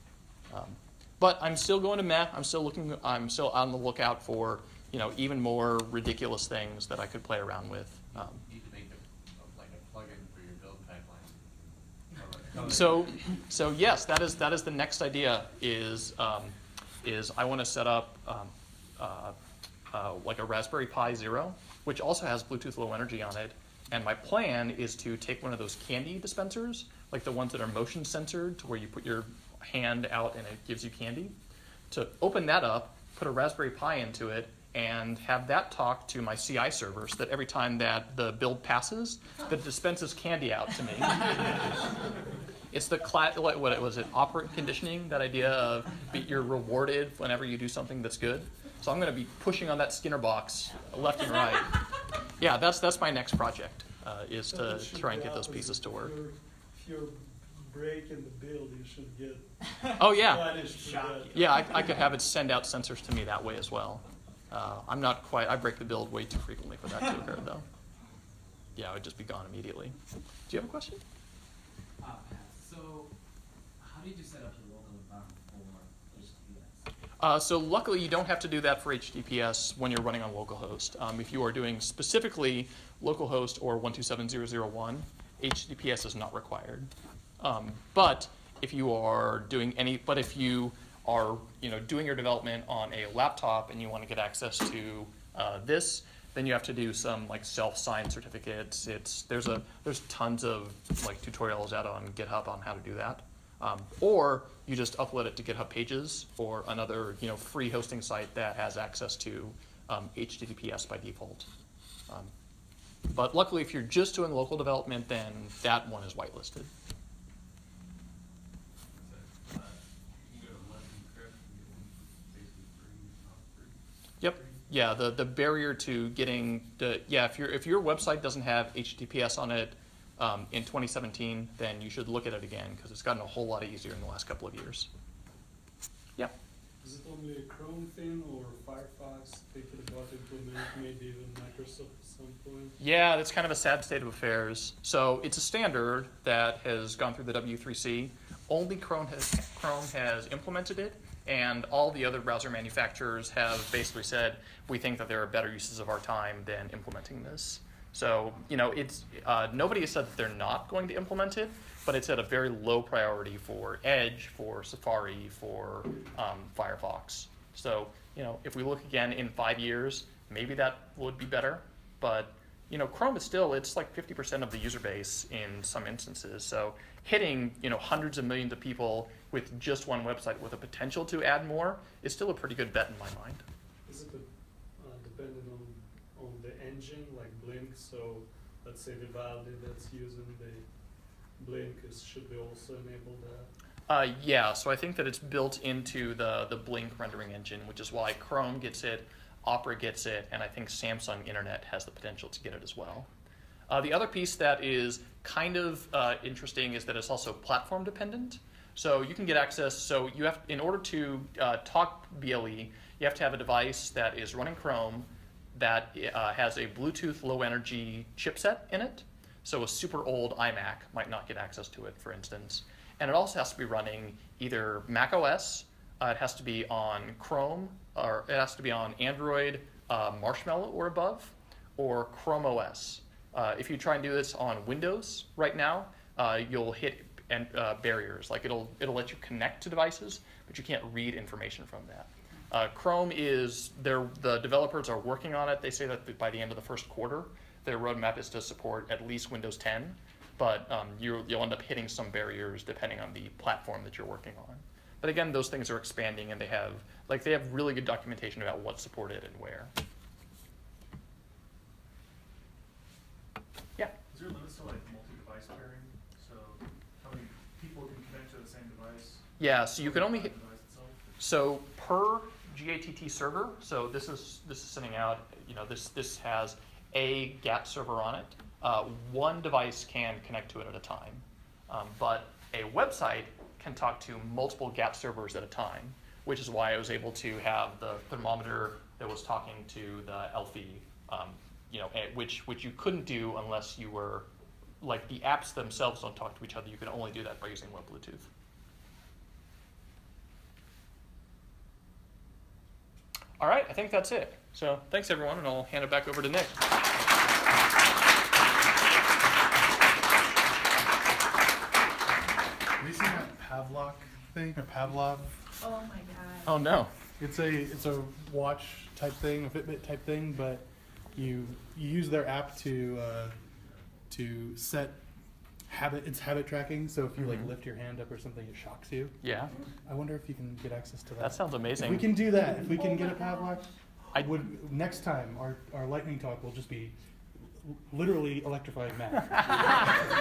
But I'm still going to Meh. I'm still on the lookout for even more ridiculous things that I could play around with. You need to make a plugin for your build pipeline. So yes, that is the next idea. Is I want to set up like a Raspberry Pi Zero, which also has Bluetooth Low Energy on it. And my plan is to take one of those candy dispensers, like the ones that are motion censored, to where you put your hand out and it gives you candy, to open that up, put a Raspberry Pi into it, and have that talk to my CI server so that every time that the build passes, that it dispenses candy out to me. It's the what was it, operant conditioning, that idea of you're rewarded whenever you do something that's good. So I'm going to be pushing on that Skinner box left and right. Yeah, that's my next project, is to try and get those pieces to work. If you're breaking the build, you should get Oh yeah, punished for that. yeah. I could have it send out sensors to me that way as well. I'm not quite. I break the build way too frequently for that to occur, though. Yeah, it would just be gone immediately. Do you have a question? So, how did you set up your local environment for HTTPS? So luckily, you don't have to do that for HTTPS when you're running on localhost. If you are doing specifically localhost or 127.0.0.1, HTTPS is not required. But if you are doing if you are doing your development on a laptop and you want to get access to this, then you have to do some self-signed certificates. There's tons of tutorials out on GitHub on how to do that. Or you just upload it to GitHub Pages or another free hosting site that has access to HTTPS by default. But luckily, if you're just doing local development, then that one is whitelisted. Yep. Yeah. The barrier to getting if your website doesn't have HTTPS on it in 2017, then you should look at it again because it's gotten a whole lot easier in the last couple of years. Yeah. Is it only a Chrome thing or Firefox thinking about implementing maybe even Microsoft at some point? Yeah, that's kind of a sad state of affairs. So it's a standard that has gone through the W3C. Only Chrome has implemented it, and all the other browser manufacturers have basically said, we think that there are better uses of our time than implementing this. So, it's nobody has said that they're not going to implement it, but it's at a very low priority for Edge, for Safari, for Firefox. So, if we look again in 5 years, maybe that would be better. But, Chrome is still, it's like 50% of the user base in some instances. So hitting, hundreds of millions of people with just one website with a potential to add more is still a pretty good bet in my mind. Is it dependent on the engine, like Blink? So let's say the Vivaldi that's using the Blink should be also enable that? Yeah, so I think that it's built into the Blink rendering engine, which is why Chrome gets it Opera gets it, and I think Samsung Internet has the potential to get it as well. The other piece that is kind of interesting is that it's also platform dependent. So you can get access. So you have, in order to talk BLE, you have to have a device that is running Chrome that has a Bluetooth low energy chipset in it. So a super old iMac might not get access to it, for instance. And it also has to be running either Mac OS, it has to be on Chrome, or it has to be on Android Marshmallow or above, or Chrome OS. If you try and do this on Windows right now, you'll hit barriers. Like it'll let you connect to devices, but you can't read information from that. Chrome is, the developers are working on it. They say that by the end of the first quarter, their roadmap is to support at least Windows 10, but you'll end up hitting some barriers depending on the platform that you're working on. But again, those things are expanding, and they have really good documentation about what's supported and where. Yeah. Is there limits to like multi-device pairing? So how many people can connect to the same device? Yeah. So you can only hit. Device itself? So per GATT server. So this is sending out. This has a GATT server on it. One device can connect to it at a time, but a website can talk to multiple GATT servers at a time, which is why I was able to have the thermometer that was talking to the Elfie, which you couldn't do unless you were, like the apps themselves don't talk to each other. You can only do that by using web Bluetooth. All right, I think that's it. So thanks everyone, and I'll hand it back over to Nick. Have you seen that Pavlov thing? Or Pavlov? Oh my god. Oh no. It's a watch type thing, a Fitbit type thing, but you use their app to set habit tracking. So if you like lift your hand up or something, it shocks you. Yeah. I wonder if you can get access to that. That sounds amazing. If we can do that, if we can get a Pavlov, I would next time our lightning talk will just be literally electrifying Matt.